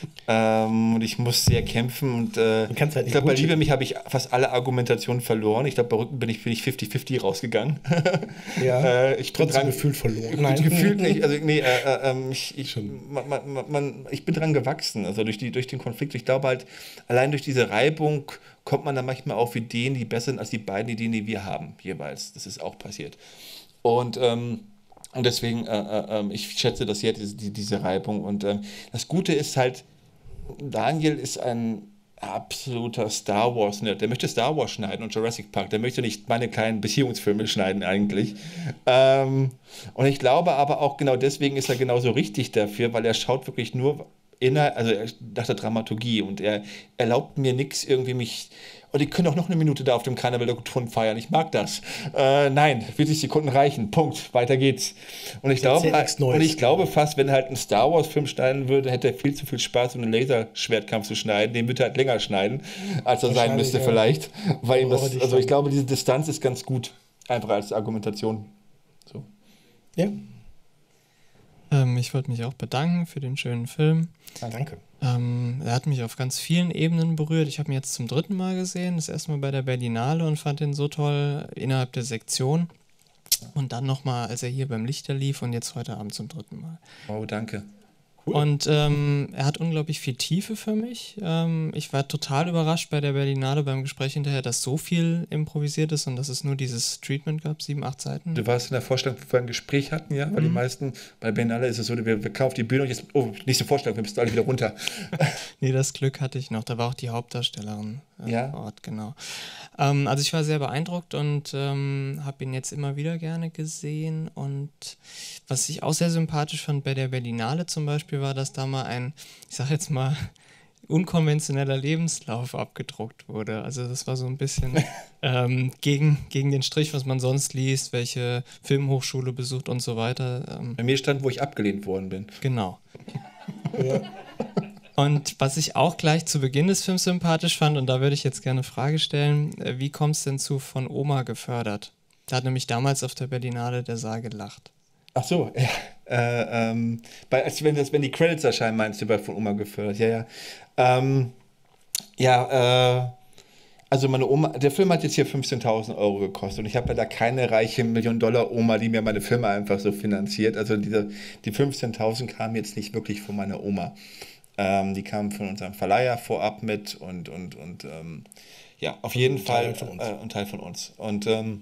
ähm, und ich muss sehr kämpfen. Und äh, Du kannst halt ich nicht glaube, bei bullshitten. Liebe mich habe ich fast alle Argumentationen verloren. Ich glaube, bei Rücken bin ich, bin ich fifty fifty rausgegangen. Ja, äh, ich bin trotzdem dran, gefühlt verloren. Nein. Nein. Gefühlt nicht. Also, nee, äh, äh, ähm, ich, ich, Schon. man, man, man, ich bin dran gewachsen. Also durch, die, durch den Konflikt. Ich glaube halt, allein durch diese Reibung kommt man dann manchmal auf Ideen, die besser sind als die beiden Ideen, die wir haben, jeweils. Das ist auch passiert. Und, ähm, und deswegen, äh, äh, ich schätze das sehr, diese, die, diese Reibung. Und ähm, das Gute ist halt, Daniel ist ein absoluter Star Wars-Nerd. Der möchte Star Wars schneiden und Jurassic Park. Der möchte nicht meine kleinen Beziehungsfilme schneiden eigentlich. Ähm, und ich glaube aber auch genau deswegen ist er genauso richtig dafür, weil er schaut wirklich nur inner, also nach der Dramaturgie und er erlaubt mir nichts irgendwie mich. Und die können auch noch eine Minute da auf dem Karneval der Kulturen feiern. Ich mag das. Äh, nein, vierzig Sekunden reichen. Punkt. Weiter geht's. Und ich, glaube, erzählt nichts Neues. und ich glaube fast, wenn er halt einen Star Wars-Film schneiden würde, hätte er viel zu viel Spaß, um einen Laserschwertkampf zu schneiden. Den würde er halt länger schneiden, als er sein Wahrscheinlich, müsste ja. vielleicht. Weil ihm Aber das, die also ich Stand- glaube, diese Distanz ist ganz gut. Einfach als Argumentation. So. Ja, Ähm, ich wollte mich auch bedanken für den schönen Film. danke. Ähm, er hat mich auf ganz vielen Ebenen berührt. Ich habe ihn jetzt zum dritten Mal gesehen, das erste Mal bei der Berlinale und fand ihn so toll innerhalb der Sektion. Und dann nochmal, als er hier beim Lichter lief und jetzt heute Abend zum dritten Mal. Oh, danke. Und ähm, er hat unglaublich viel Tiefe für mich. Ähm, ich war total überrascht bei der Berlinale beim Gespräch hinterher, dass so viel improvisiert ist und dass es nur dieses Treatment gab, sieben, acht Seiten. Du warst in der Vorstellung, wo wir ein Gespräch hatten, ja? Weil die meisten, bei Berlinale ist es so, wir, wir kamen auf die Bühne und jetzt, oh, nächste Vorstellung, wir müssen alle wieder runter. Nee, das Glück hatte ich noch. Da war auch die Hauptdarstellerin äh, Ja? vor Ort, genau. Ähm, also ich war sehr beeindruckt und ähm, habe ihn jetzt immer wieder gerne gesehen. Und was ich auch sehr sympathisch fand bei der Berlinale zum Beispiel, war, dass da mal ein, ich sag jetzt mal, unkonventioneller Lebenslauf abgedruckt wurde. Also das war so ein bisschen ähm, gegen, gegen den Strich, was man sonst liest, welche Filmhochschule besucht und so weiter. Ähm, Bei mir stand, wo ich abgelehnt worden bin. Genau. Und was ich auch gleich zu Beginn des Films sympathisch fand, und da würde ich jetzt gerne eine Frage stellen, äh, wie kommt es denn zu von Oma gefördert? Da hat nämlich damals auf der Berlinale der Saal gelacht. Ach so, ja. Äh, ähm, bei, als wenn, das, wenn die Credits erscheinen, meinst du bei von Oma gefördert? Ja, ja. Ähm, ja, äh, also meine Oma, der Film hat jetzt hier fünfzehntausend Euro gekostet und ich habe ja da keine reiche Million-Dollar-Oma, die mir meine Filme einfach so finanziert. Also diese, die fünfzehntausend kamen jetzt nicht wirklich von meiner Oma. Ähm, die kamen von unserem Verleiher vorab mit und, und, und ähm, ja, auf jeden Fall Teil von uns. äh, ein Teil von uns. Und ähm,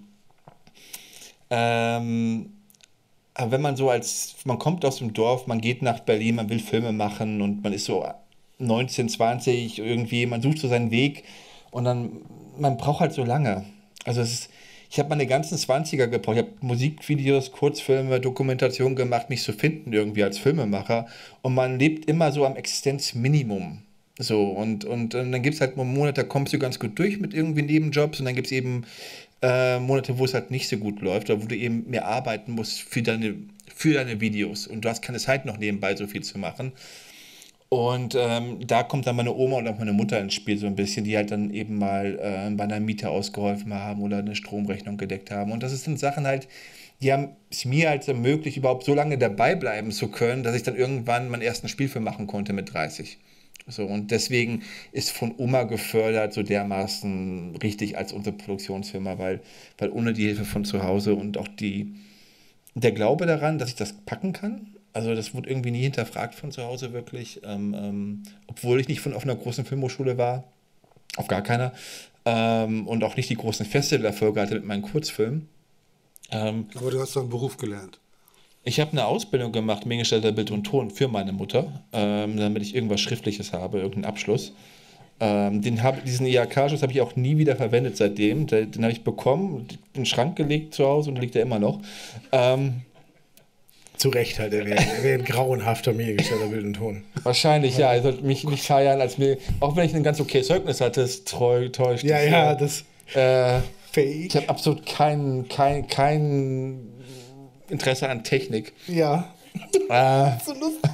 ähm, aber wenn man so als, man kommt aus dem Dorf, man geht nach Berlin, man will Filme machen und man ist so neunzehn, zwanzig irgendwie, man sucht so seinen Weg und dann, man braucht halt so lange. Also es ist, ich habe meine ganzen zwanziger gebraucht, ich habe Musikvideos, Kurzfilme, Dokumentationen gemacht, mich zu finden irgendwie als Filmemacher und man lebt immer so am Existenzminimum. So, und, und, und dann gibt es halt mal Monate, da kommst du ganz gut durch mit irgendwie Nebenjobs und dann gibt es eben äh, Monate, wo es halt nicht so gut läuft oder wo du eben mehr arbeiten musst für deine, für deine Videos und du hast keine Zeit noch nebenbei so viel zu machen. Und ähm, da kommt dann meine Oma und auch meine Mutter ins Spiel so ein bisschen, die halt dann eben mal äh, bei einer Miete ausgeholfen haben oder eine Stromrechnung gedeckt haben. Und das sind Sachen halt, die haben es mir halt ermöglicht, überhaupt so lange dabei bleiben zu können, dass ich dann irgendwann meinen ersten Spielfilm machen konnte mit dreißig. So, und deswegen ist von Oma gefördert so dermaßen richtig als unsere Produktionsfirma, weil, weil ohne die Hilfe von zu Hause und auch die, der Glaube daran, dass ich das packen kann, also das wurde irgendwie nie hinterfragt von zu Hause wirklich, ähm, ähm, obwohl ich nicht von auf einer großen Filmhochschule war, auf gar keiner, ähm, und auch nicht die großen Festivalerfolge hatte mit meinen Kurzfilmen. Ähm, Aber du hast doch einen Beruf gelernt. Ich habe eine Ausbildung gemacht, Mediengestalter Bild und Ton für meine Mutter, ähm, damit ich irgendwas Schriftliches habe, irgendeinen Abschluss. Ähm, den hab, diesen I H K-Schluss habe ich auch nie wieder verwendet seitdem. Den, den habe ich bekommen, in den Schrank gelegt zu Hause und liegt er immer noch. Ähm, Zu Recht halt, er wäre wär ein grauenhafter Mediengestalter Bild und Ton. Wahrscheinlich, ja. Ihr sollt mich nicht feiern, als mir, auch wenn ich ein ganz okay Zeugnis hatte, ist treu, täuscht. Ja, das, ja, äh, das äh, Fake. Ich habe absolut kein, kein, kein Interesse an Technik. Ja. Äh, so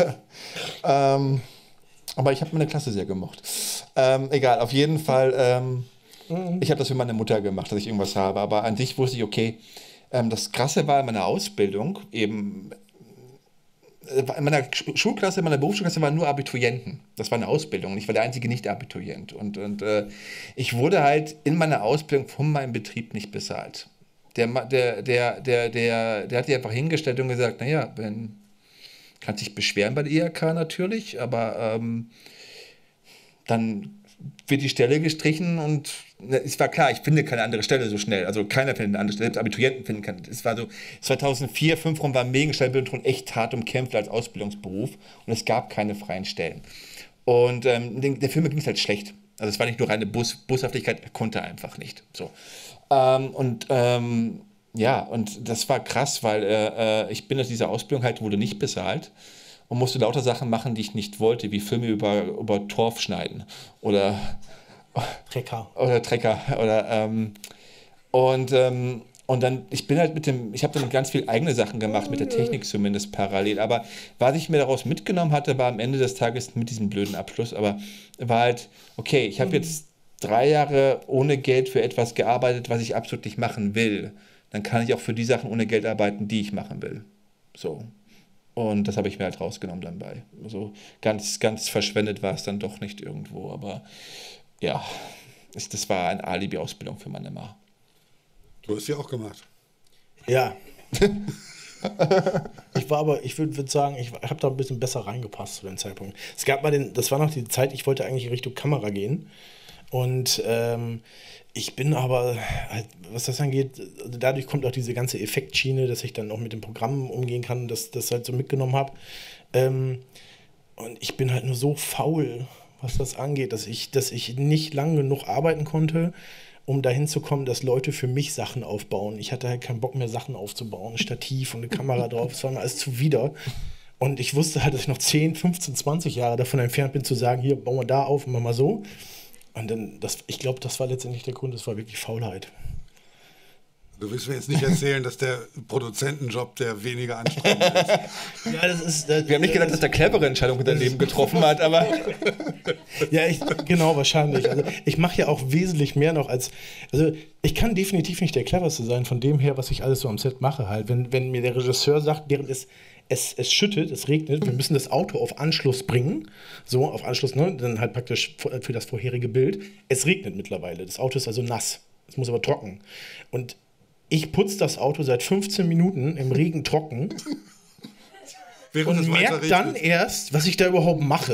ähm, aber ich habe meine Klasse sehr gemocht. Ähm, egal, auf jeden Fall, ähm, mhm. ich habe das für meine Mutter gemacht, dass ich irgendwas habe. Aber an sich wusste ich, okay, ähm, das Krasse war in meiner Ausbildung eben, äh, in meiner Schulklasse, in meiner Berufsschulklasse waren nur Abiturienten. Das war eine Ausbildung und ich war der einzige Nicht-Abiturient. Und, und äh, ich wurde halt in meiner Ausbildung von meinem Betrieb nicht bezahlt. Der, der, der, der, der, der hat sich einfach hingestellt und gesagt, naja, Ben, kannst dich beschweren bei der I H K natürlich, aber ähm, dann wird die Stelle gestrichen und ne, es war klar, ich finde keine andere Stelle so schnell, also keiner findet eine andere Stelle, selbst Abiturienten finden kann. Es war so, zweitausendvier, zweitausendfünf rum war Mediengestalter echt hart umkämpft als Ausbildungsberuf und es gab keine freien Stellen. Und ähm, der Firma ging es halt schlecht. Also es war nicht nur reine Bus, Boshaftigkeit, er konnte einfach nicht. So. Ähm, und ähm, ja, und das war krass, weil äh, ich bin aus dieser Ausbildung halt, wurde nicht bezahlt und musste lauter Sachen machen, die ich nicht wollte, wie Filme über, über Torf schneiden oder Trecker. Oder Trecker. Oder, ähm, und, ähm, und dann, ich bin halt mit dem, ich habe dann ganz viel eigene Sachen gemacht, mit der Technik zumindest parallel. Aber was ich mir daraus mitgenommen hatte, war am Ende des Tages mit diesem blöden Abschluss, aber war halt, okay, ich habe jetzt drei Jahre ohne Geld für etwas gearbeitet, was ich absolut nicht machen will. Dann kann ich auch für die Sachen ohne Geld arbeiten, die ich machen will. So. Und das habe ich mir halt rausgenommen dann bei. Also ganz, ganz verschwendet war es dann doch nicht irgendwo, aber ja, das war eine Alibi-Ausbildung für meine Ma. Du hast sie auch gemacht. Ja. Ich war aber, ich würde würd sagen, ich habe da ein bisschen besser reingepasst zu dem Zeitpunkt. Es gab mal den, das war noch die Zeit, ich wollte eigentlich Richtung Kamera gehen. Und ähm, ich bin aber, halt, was das angeht, dadurch kommt auch diese ganze Effektschiene, dass ich dann auch mit den Programmen umgehen kann, dass das halt so mitgenommen habe. Ähm, und ich bin halt nur so faul, was das angeht, dass ich, dass ich nicht lang genug arbeiten konnte, um dahin zu kommen, dass Leute für mich Sachen aufbauen. Ich hatte halt keinen Bock mehr, Sachen aufzubauen, ein Stativ und eine Kamera drauf, das war mir alles zuwider. Und ich wusste halt, dass ich noch zehn, fünfzehn, zwanzig Jahre davon entfernt bin, zu sagen, hier, bauen wir da auf und machen wir so. Und dann, das, ich glaube, das war letztendlich der Grund, das war wirklich Faulheit. Du willst mir jetzt nicht erzählen, dass der Produzentenjob der weniger anstrengend ist. Ja, das ist, das, Wir haben nicht gedacht, dass der clevere Entscheidung in deinem Leben getroffen hat, aber ja, ich, genau, wahrscheinlich. Also ich mache ja auch wesentlich mehr noch als, also ich kann definitiv nicht der cleverste sein von dem her, was ich alles so am Set mache halt. Wenn, wenn mir der Regisseur sagt, während es Es, es schüttet, es regnet, wir müssen das Auto auf Anschluss bringen, so auf Anschluss, ne, dann halt praktisch für das vorherige Bild. Es regnet mittlerweile, das Auto ist also nass, es muss aber trocken. Und ich putze das Auto seit fünfzehn Minuten im Regen trocken Während und es weiter merke dann regnet. erst, was ich da überhaupt mache.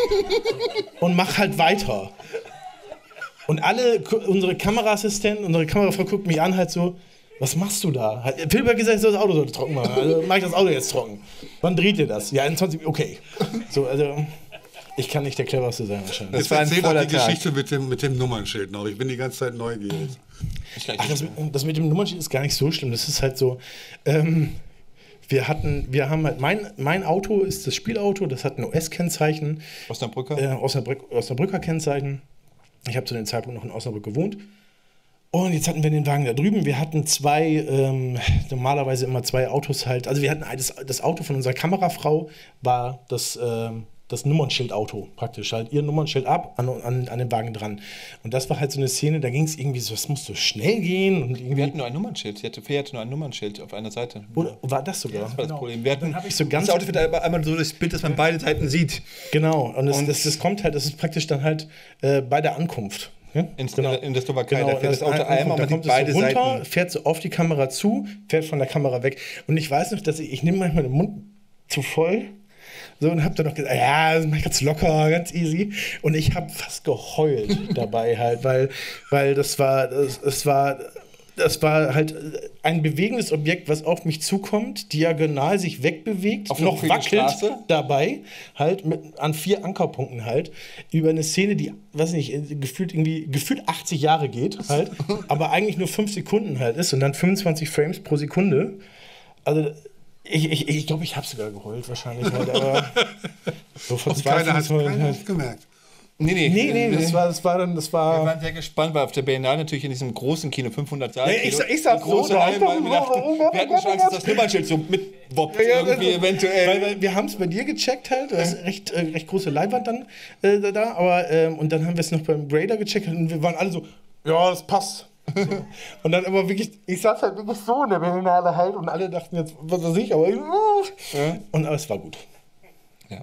Und mach halt weiter. Und alle, unsere Kameraassistenten, unsere Kamerafrau guckt mich an halt so, was machst du da? Hat Pilber gesagt, das Auto sollte trocken machen. Also mach ich das Auto jetzt trocken. Wann dreht ihr das? Ja, in zwanzig Minuten. Okay. So, also, ich kann nicht der cleverste sein wahrscheinlich. Jetzt war ein erzähl doch voller die Tag. Geschichte mit dem, mit dem Nummernschild noch. Ich bin die ganze Zeit neugierig. Ach, das, das mit dem Nummernschild ist gar nicht so schlimm. Das ist halt so, ähm, wir hatten, wir haben halt, mein, mein Auto ist das Spielauto, das hat ein O S-Kennzeichen. Osnabrücker? Äh, Osnabrück, Osnabrücker Kennzeichen. Ich habe zu dem Zeitpunkt noch in Osnabrück gewohnt. Und jetzt hatten wir den Wagen da drüben. Wir hatten zwei, ähm, normalerweise immer zwei Autos halt. Also wir hatten das, das Auto von unserer Kamerafrau war das, ähm, das Nummernschildauto praktisch, halt ihr Nummernschild ab, an, an, an den Wagen dran. Und das war halt so eine Szene, da ging es irgendwie so, es musste schnell gehen. Und irgendwie Wir hatten nur ein Nummernschild. Sie hatte, Fee hatte nur ein Nummernschild auf einer Seite. Oder war das sogar? Das war das Problem. Wir hatten, Dann habe ich so ganz das Auto wird aber einmal so das Bild, dass man beide Seiten sieht. Genau, und das, Und- das, das kommt halt, das ist praktisch dann halt äh, bei der Ankunft. Ja? In, in der Slowakei, Genau, da fährt das Auto Ankunft, einmal und da man kommt sieht es beide so runter, Seiten. fährt so auf die Kamera zu, fährt von der Kamera weg. Und ich weiß noch, dass ich, ich nehme manchmal den Mund zu voll. So, und hab dann noch gesagt, ja, das mach ich ganz locker, ganz easy. Und ich habe fast geheult dabei halt, weil, weil das war, das, das war, das war halt ein bewegendes Objekt, was auf mich zukommt, diagonal sich wegbewegt, Auf einer noch ruhigen wackelt Straße? dabei, halt mit, an vier Ankerpunkten halt, über eine Szene, die, weiß nicht, gefühlt irgendwie, gefühlt achtzig Jahre geht halt, aber eigentlich nur fünf Sekunden halt ist und dann fünfundzwanzig Frames pro Sekunde. Also, Ich, ich, ich glaube, ich habe sogar geheult wahrscheinlich halt, aber so Und keiner hat verzweifelt keiner halt. hat's gemerkt. Nee, nee, Nee, nee, das war, das war dann, das Wir war... waren sehr gespannt, weil auf der Biennale natürlich in diesem großen Kino, fünfhundert Saal. Ja, ich sa- ich saß die große so da. Leinwand, wir dachten, wir hatten schon Angst, dass das Nummernschild so mitwoppt irgendwie eventuell. Weil, weil wir haben es bei dir gecheckt halt, das ist recht, äh, recht große Leinwand dann äh, da, aber ähm, und dann haben wir es noch beim Grader gecheckt und wir waren alle so, ja, das passt. So. Und dann aber wirklich, ich saß halt wirklich so in der Biennale halt und alle dachten jetzt, was weiß ich, aber Ja. und aber es war gut. Ja.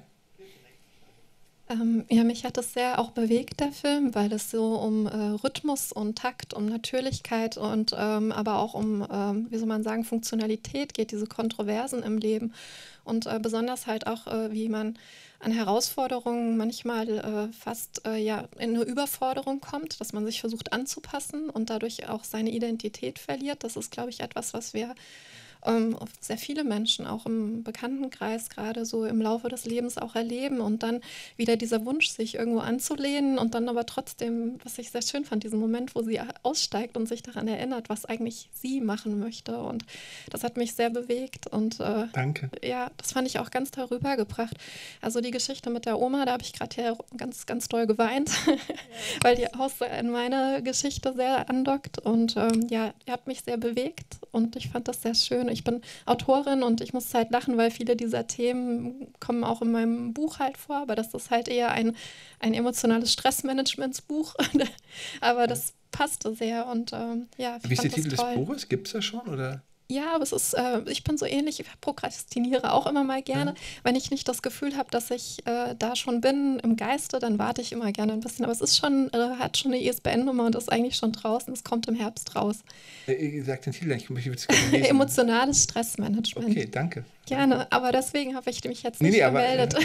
Ähm, ja, mich hat es sehr auch bewegt, der Film, weil es so um äh, Rhythmus und Takt, um Natürlichkeit und ähm, aber auch um, ähm, wie soll man sagen, Funktionalität geht, diese Kontroversen im Leben. Und äh, besonders halt auch, äh, wie man an Herausforderungen manchmal äh, fast äh, ja, in eine Überforderung kommt, dass man sich versucht anzupassen und dadurch auch seine Identität verliert. Das ist, glaube ich, etwas, was wir ähm, oft sehr viele Menschen auch im Bekanntenkreis gerade so im Laufe des Lebens auch erleben und dann wieder dieser Wunsch, sich irgendwo anzulehnen und dann aber trotzdem, was ich sehr schön fand, diesen Moment, wo sie aussteigt und sich daran erinnert, was eigentlich sie machen möchte, und das hat mich sehr bewegt und äh, Danke. ja, das fand ich auch ganz toll rübergebracht. Also die Geschichte mit der Oma, da habe ich gerade hier ganz, ganz doll geweint, weil die auch so an meine Geschichte sehr andockt und ähm, ja, die hat mich sehr bewegt und ich fand das sehr schön. Ich bin Autorin und ich muss halt lachen, weil viele dieser Themen kommen auch in meinem Buch halt vor, aber das ist halt eher ein, ein emotionales Stressmanagementsbuch, aber das passte sehr und ähm, ja, ich Wie ist der fand Titel das toll. des Buches? Gibt es das schon? Oder? Ja, aber es ist, äh, ich bin so ähnlich, ich prokrastiniere auch immer mal gerne. Ja. Wenn ich nicht das Gefühl habe, dass ich äh, da schon bin im Geiste, dann warte ich immer gerne ein bisschen. Aber es ist schon, äh, hat schon eine I S B N-Nummer und ist eigentlich schon draußen. Es kommt im Herbst raus. Äh, Sag den Titel, ich möchte es gerne lesen. Emotionales Stressmanagement. Okay, danke. Gerne, aber deswegen habe ich mich jetzt Nee, nicht nee, aber- gemeldet.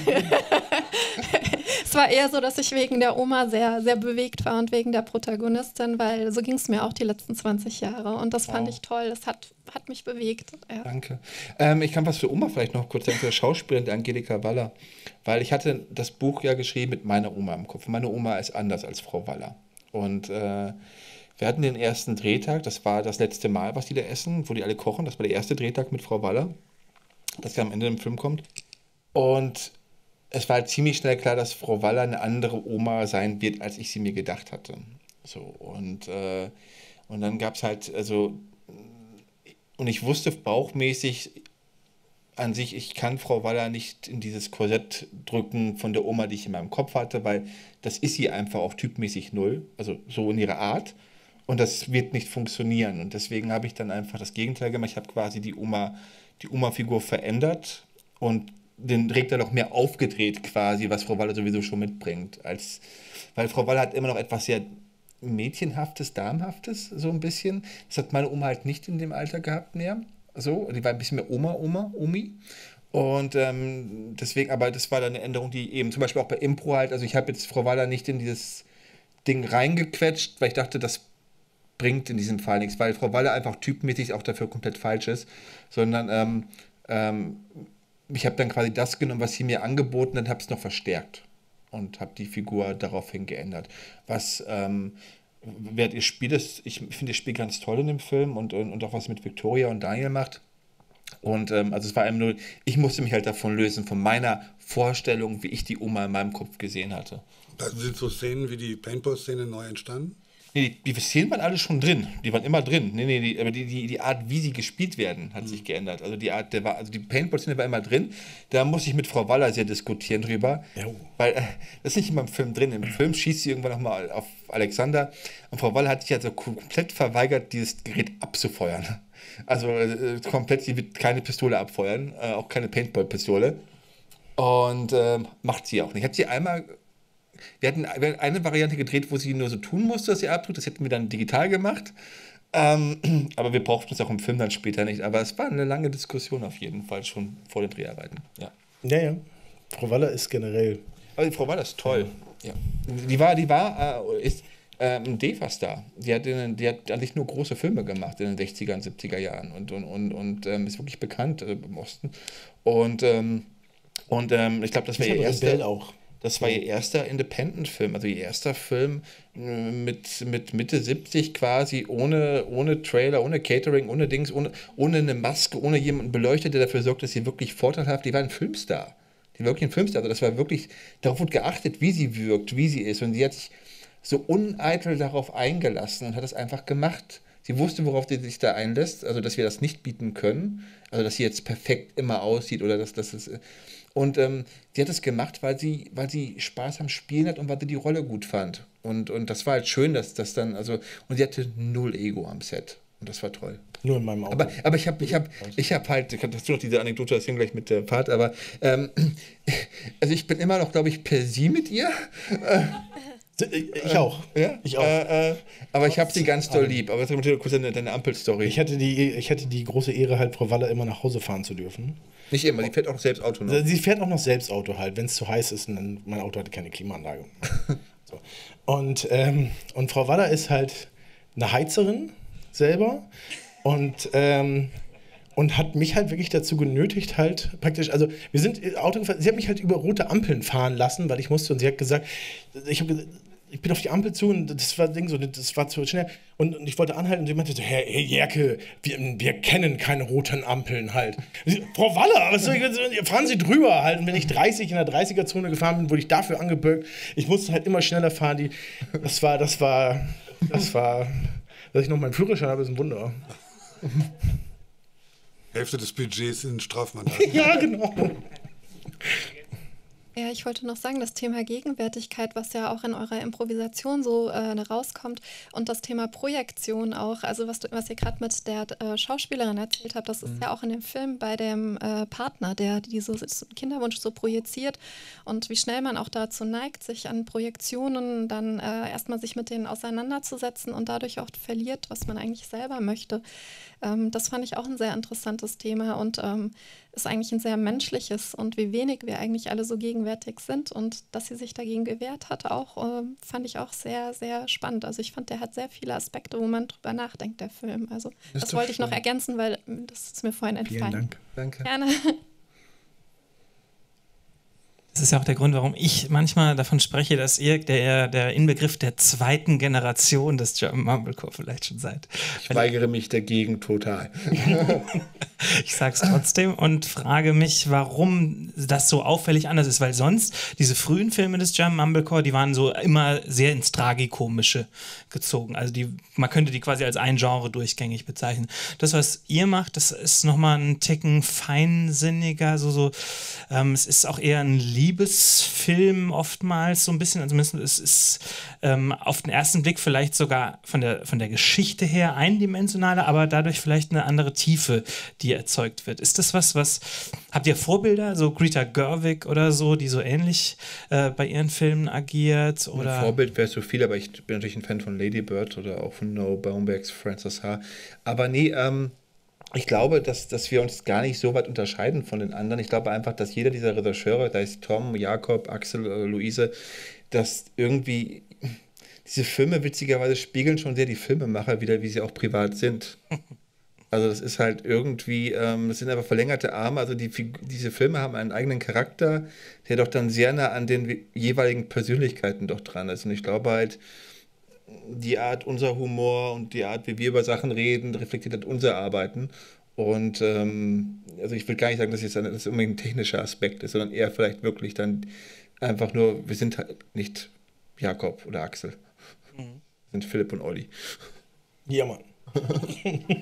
Es war eher so, dass ich wegen der Oma sehr, sehr bewegt war und wegen der Protagonistin, weil so ging es mir auch die letzten zwanzig Jahre und das fand Wow. ich toll. Das hat, hat mich bewegt. Ja. Danke. Ähm, ich kann was für Oma vielleicht noch kurz sagen, für die Schauspielerin, der Angelika Waller. Weil ich hatte das Buch ja geschrieben mit meiner Oma im Kopf. Meine Oma ist anders als Frau Waller. Und äh, wir hatten den ersten Drehtag, das war das letzte Mal, was die da essen, wo die alle kochen. Das war der erste Drehtag mit Frau Waller, das ja am Ende im Film kommt. Und es war halt ziemlich schnell klar, dass Frau Waller eine andere Oma sein wird, als ich sie mir gedacht hatte. So, und, äh, und dann gab es halt, also, und ich wusste bauchmäßig an sich, ich kann Frau Waller nicht in dieses Korsett drücken von der Oma, die ich in meinem Kopf hatte, weil das ist sie einfach auch typmäßig null, also so in ihrer Art. Und das wird nicht funktionieren. Und deswegen habe ich dann einfach das Gegenteil gemacht. Ich habe quasi die Oma, die Oma-Figur verändert und den Regler noch mehr aufgedreht quasi, was Frau Waller sowieso schon mitbringt. Als, weil Frau Waller hat immer noch etwas sehr Mädchenhaftes, Damenhaftes, so ein bisschen. Das hat meine Oma halt nicht in dem Alter gehabt mehr. So, die war ein bisschen mehr Oma, Oma, Omi. Und ähm, deswegen, aber das war dann eine Änderung, die eben zum Beispiel auch bei Impro halt, also ich habe jetzt Frau Waller nicht in dieses Ding reingequetscht, weil ich dachte, das bringt in diesem Fall nichts, weil Frau Waller einfach typmäßig auch dafür komplett falsch ist, sondern ähm, ähm, ich habe dann quasi das genommen, was sie mir angeboten hat, habe es noch verstärkt und habe die Figur daraufhin geändert. Was, ähm, während ihr spielt, ist, ich finde das Spiel ganz toll in dem Film und, und, und auch was mit Victoria und Daniel macht. Und ähm, also es war eben nur, ich musste mich halt davon lösen, von meiner Vorstellung, wie ich die Oma in meinem Kopf gesehen hatte. Da sind so Szenen wie die Paintball-Szene neu entstanden. Nee, die, die Szenen waren alle schon drin. Die waren immer drin. Nee, nee, die, aber die, die, die Art, wie sie gespielt werden, hat mhm. sich geändert. Also die Art, der war, also die Paintball-Szene war immer drin. Da muss ich mit Frau Waller sehr diskutieren drüber. Ja. Weil äh, das ist nicht immer im Film drin. Im Film schießt sie irgendwann nochmal auf Alexander. Und Frau Waller hat sich also komplett verweigert, dieses Gerät abzufeuern. Also äh, komplett, sie wird keine Pistole abfeuern, äh, auch keine Paintball-Pistole. Und äh, macht sie auch nicht. Hat sie einmal. Wir hatten eine Variante gedreht, wo sie nur so tun musste, dass sie abtut. Das hätten wir dann digital gemacht. Ähm, aber wir brauchten es auch im Film dann später nicht. Aber es war eine lange Diskussion auf jeden Fall schon vor den Dreharbeiten. Ja, ja. ja. Frau Waller ist generell. Also Frau Waller ist toll. Ja. Die war, die war, äh, ist ähm, ein D E F A-Star. Die hat, in, die hat eigentlich nur große Filme gemacht in den sechziger und siebziger Jahren und, und, und, und ähm, ist wirklich bekannt äh, im Osten. Und, ähm, und ähm, ich glaube, das war ihr erster. auch. Das war ihr erster Independent-Film, also ihr erster Film mit, mit Mitte siebzig quasi, ohne, ohne Trailer, ohne Catering, ohne Dings, ohne, ohne eine Maske, ohne jemanden beleuchtet, der dafür sorgt, dass sie wirklich vorteilhaft, die war ein Filmstar. Die war wirklich ein Filmstar, also das war wirklich, darauf wurde geachtet, wie sie wirkt, wie sie ist und sie hat sich so uneitel darauf eingelassen und hat das einfach gemacht. Sie wusste, worauf sie sich da einlässt, also dass wir das nicht bieten können, also dass sie jetzt perfekt immer aussieht oder dass das ist. Und ähm, sie hat es gemacht, weil sie, weil sie Spaß am Spielen hat und weil sie die Rolle gut fand. Und, und das war halt schön, dass das dann, also, und sie hatte null Ego am Set. Und das war toll. Nur in meinem Auto. Aber, aber ich habe ich hab, ich hab halt, ich habe dazu noch diese Anekdote, das gleich mit der Fahrt, aber ähm, also ich bin immer noch, glaube ich, per Sie mit ihr. Ich auch. Ja? Ich auch. Äh, äh, aber ich habe sie ganz doll lieb. Aber sag mal kurz deine, deine Ampelstory. Ich hatte, die, ich hatte die große Ehre, halt Frau Waller immer nach Hause fahren zu dürfen. Nicht immer, sie fährt auch selbst Auto noch. Sie fährt auch noch selbst Auto halt, wenn es zu heiß ist. Und dann, mein Auto hatte keine Klimaanlage. So. Und, ähm, und Frau Waller ist halt eine Heizerin selber und, ähm, und hat mich halt wirklich dazu genötigt, halt praktisch, also wir sind Auto gefahren, sie hat mich halt über rote Ampeln fahren lassen, weil ich musste, und sie hat gesagt, ich habe gesagt, ich bin auf die Ampel zu und das war Ding so, das war zu schnell. Und, und ich wollte anhalten und sie meinte so, Herr, Herr Jerke, wir, wir kennen keine roten Ampeln halt. Ich, Frau Waller, was soll ich, fahren Sie drüber halt. Und wenn ich dreißig in der dreißiger-Zone gefahren bin, wurde ich dafür angebürgt. Ich musste halt immer schneller fahren. Die, das war, das war, das war, dass ich noch meinen Führerschein habe, ist ein Wunder. Hälfte des Budgets in Strafmandat. Ja, genau. Ja, ich wollte noch sagen, das Thema Gegenwärtigkeit, was ja auch in eurer Improvisation so äh, rauskommt und das Thema Projektion auch, also was, du, was ihr gerade mit der äh, Schauspielerin erzählt habt, das ist mhm. ja auch in dem Film bei dem äh, Partner, der diesen Kinderwunsch so projiziert und wie schnell man auch dazu neigt, sich an Projektionen dann äh, erstmal sich mit denen auseinanderzusetzen und dadurch auch verliert, was man eigentlich selber möchte. Ähm, das fand ich auch ein sehr interessantes Thema und ähm, ist eigentlich ein sehr menschliches und wie wenig wir eigentlich alle so gegenwärtig sind und dass sie sich dagegen gewehrt hat, auch äh, fand ich auch sehr, sehr spannend. Also ich fand, der hat sehr viele Aspekte, wo man drüber nachdenkt, der Film. Also das, das wollte ich noch ergänzen, weil das ist mir vorhin entfallen. Vielen Dank. Danke. Gerne. Das ist ja auch der Grund, warum ich manchmal davon spreche, dass ihr der, der Inbegriff der zweiten Generation des German Mumblecore vielleicht schon seid. Ich weigere mich dagegen total. Ich sage es trotzdem und frage mich, warum das so auffällig anders ist, weil sonst diese frühen Filme des German Mumblecore, die waren so immer sehr ins Tragikomische gezogen. Also die, man könnte die quasi als ein Genre durchgängig bezeichnen. Das, was ihr macht, das ist nochmal ein Ticken feinsinniger, so, so ähm, es ist auch eher ein Liebesfilm oftmals so ein bisschen, also es ist ähm, auf den ersten Blick vielleicht sogar von der, von der Geschichte her eindimensionaler, aber dadurch vielleicht eine andere Tiefe, die erzeugt wird. Ist das was, was, habt ihr Vorbilder, so Greta Gerwig oder so, die so ähnlich äh, bei ihren Filmen agiert? Oder? Ein Vorbild wäre so viel, aber ich bin natürlich ein Fan von Lady Bird oder auch von Noah Baumbachs Frances Ha. Aber nee, ähm, ich glaube, dass, dass wir uns gar nicht so weit unterscheiden von den anderen. Ich glaube einfach, dass jeder dieser Regisseure, da ist Tom, Jakob, Axel, äh, Luise, dass irgendwie diese Filme witzigerweise spiegeln schon sehr die Filmemacher wieder, wie sie auch privat sind. Also das ist halt irgendwie, ähm, das sind aber verlängerte Arme, also die, diese Filme haben einen eigenen Charakter, der doch dann sehr nah an den jeweiligen Persönlichkeiten doch dran ist. Und ich glaube halt, die Art unser Humor und die Art, wie wir über Sachen reden, reflektiert halt unser Arbeiten. Und ähm, also ich will gar nicht sagen, dass jetzt ein, das unbedingt ein technischer Aspekt ist, sondern eher vielleicht wirklich dann einfach nur, wir sind halt nicht Jakob oder Axel. sind Philipp und Olli. Ja, Mann. Wenn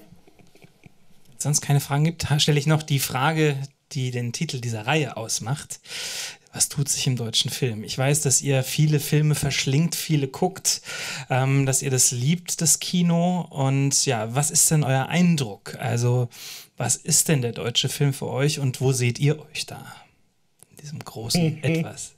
es sonst keine Fragen gibt, stelle ich noch die Frage, die den Titel dieser Reihe ausmacht. Was tut sich im deutschen Film? Ich weiß, dass ihr viele Filme verschlingt, viele guckt, ähm, dass ihr das liebt, das Kino. Und ja, was ist denn euer Eindruck? Also, was ist denn der deutsche Film für euch und wo seht ihr euch da? In diesem großen Etwas.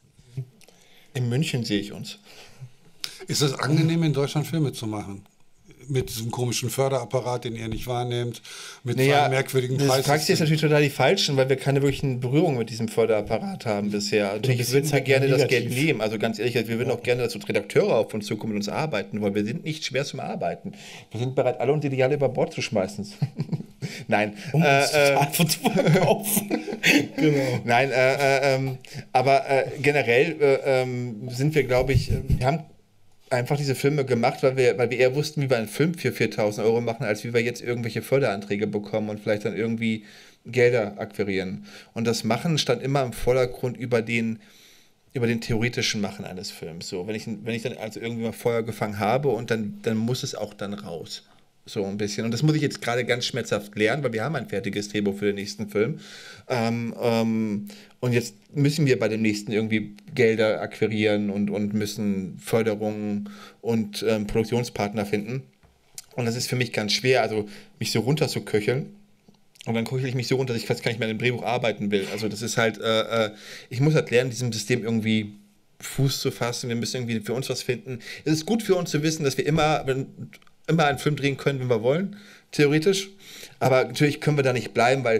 In München sehe ich uns. Ist es angenehm, in Deutschland Filme zu machen? Mit diesem komischen Förderapparat, den ihr nicht wahrnehmt, mit Naja, einem merkwürdigen das Preis. fragst du jetzt natürlich total die Falschen, weil wir keine wirklichen Berührungen mit diesem Förderapparat haben bisher. Natürlich bist würden wir halt gerne das negativ. Geld nehmen. Also ganz ehrlich, wir würden auch gerne, dass uns Redakteure auf uns zukommen und uns arbeiten, weil wir sind nicht schwer zum Arbeiten. Wir sind bereit, alle unsere Ideale über Bord zu schmeißen. Nein. Um uns äh, äh, total zu verkaufen. Genau. Nein, äh, äh, ähm, aber äh, generell äh, ähm, sind wir, glaube ich, äh, wir haben einfach diese Filme gemacht, weil wir, weil wir eher wussten, wie wir einen Film für viertausend Euro machen, als wie wir jetzt irgendwelche Förderanträge bekommen und vielleicht dann irgendwie Gelder akquirieren. Und das Machen stand immer im Vordergrund über den, über den theoretischen Machen eines Films. So, wenn ich, wenn ich dann also irgendwie mal Feuer gefangen habe und dann, dann muss es auch dann raus. So ein bisschen. Und das muss ich jetzt gerade ganz schmerzhaft lernen, weil wir haben ein fertiges Drehbuch für den nächsten Film. Ähm, ähm, und jetzt müssen wir bei dem nächsten irgendwie Gelder akquirieren und, und müssen Förderungen und ähm, Produktionspartner finden. Und das ist für mich ganz schwer, also mich so runter zu köcheln. Und dann köchel ich mich so runter, dass ich fast gar nicht mehr an dem Drehbuch arbeiten will. Also das ist halt, äh, äh, ich muss halt lernen, diesem System irgendwie Fuß zu fassen. Wir müssen irgendwie für uns was finden. Es ist gut für uns zu wissen, dass wir immer, wenn immer einen Film drehen können, wenn wir wollen, theoretisch. Aber natürlich können wir da nicht bleiben, weil,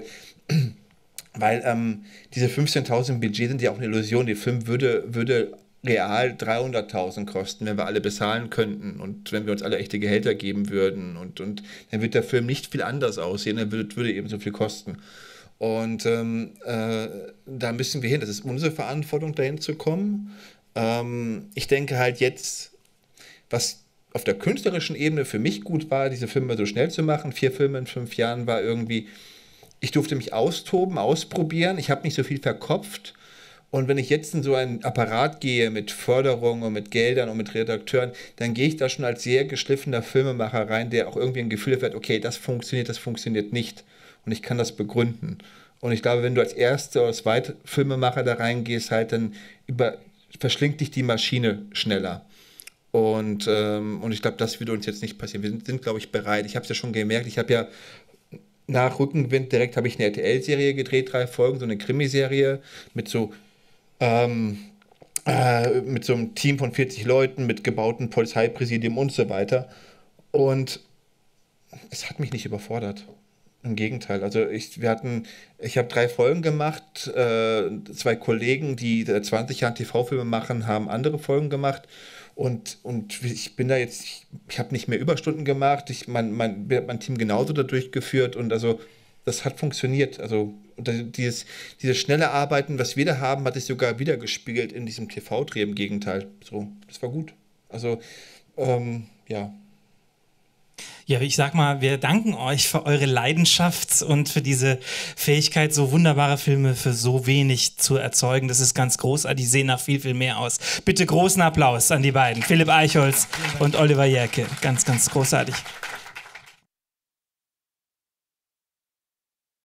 weil ähm, diese fünfzehntausend Budget sind ja auch eine Illusion. Der Film würde, würde real dreihunderttausend kosten, wenn wir alle bezahlen könnten und wenn wir uns alle echte Gehälter geben würden. Und, und dann wird der Film nicht viel anders aussehen, er würde, würde eben so viel kosten. Und ähm, äh, da müssen wir hin. Das ist unsere Verantwortung, dahin zu kommen. Ähm, ich denke halt jetzt, was auf der künstlerischen Ebene für mich gut war, diese Filme so schnell zu machen. Vier Filme in fünf Jahren war irgendwie, ich durfte mich austoben, ausprobieren. Ich habe nicht so viel verkopft. Und wenn ich jetzt in so einen Apparat gehe mit Förderung und mit Geldern und mit Redakteuren, dann gehe ich da schon als sehr geschliffener Filmemacher rein, der auch irgendwie ein Gefühl hat, okay, das funktioniert, das funktioniert nicht. Und ich kann das begründen. Und ich glaube, wenn du als erster oder zweiter Filmemacher da reingehst, halt, dann über, verschlingt dich die Maschine schneller. Und, ähm, und ich glaube, das würde uns jetzt nicht passieren. Wir sind, sind glaube ich, bereit. Ich habe es ja schon gemerkt. Ich habe ja nach Rückenwind direkt habe ich eine R T L-Serie gedreht, drei Folgen, so eine Krimiserie mit so ähm, äh, mit so einem Team von vierzig Leuten, mit gebautem Polizeipräsidium und so weiter. Und es hat mich nicht überfordert. Im Gegenteil. Also ich, wir hatten, ich habe drei Folgen gemacht. Äh, zwei Kollegen, die seit zwanzig Jahren T V-Filme machen, haben andere Folgen gemacht. Und, und ich bin da jetzt, ich, ich habe nicht mehr Überstunden gemacht, ich, mein, mein, mein Team genauso da durchgeführt und also das hat funktioniert. Also dieses, dieses schnelle Arbeiten, was wir da haben, hat sich sogar wiedergespiegelt in diesem T V-Dreh, im Gegenteil. So, das war gut. Also, ähm, ja. Ja, ich sag mal, wir danken euch für eure Leidenschaft und für diese Fähigkeit, so wunderbare Filme für so wenig zu erzeugen. Das ist ganz großartig. Die sehen nach viel, viel mehr aus. Bitte großen Applaus an die beiden, Philipp Eichholz und Oliver Jährke. Ganz, ganz großartig.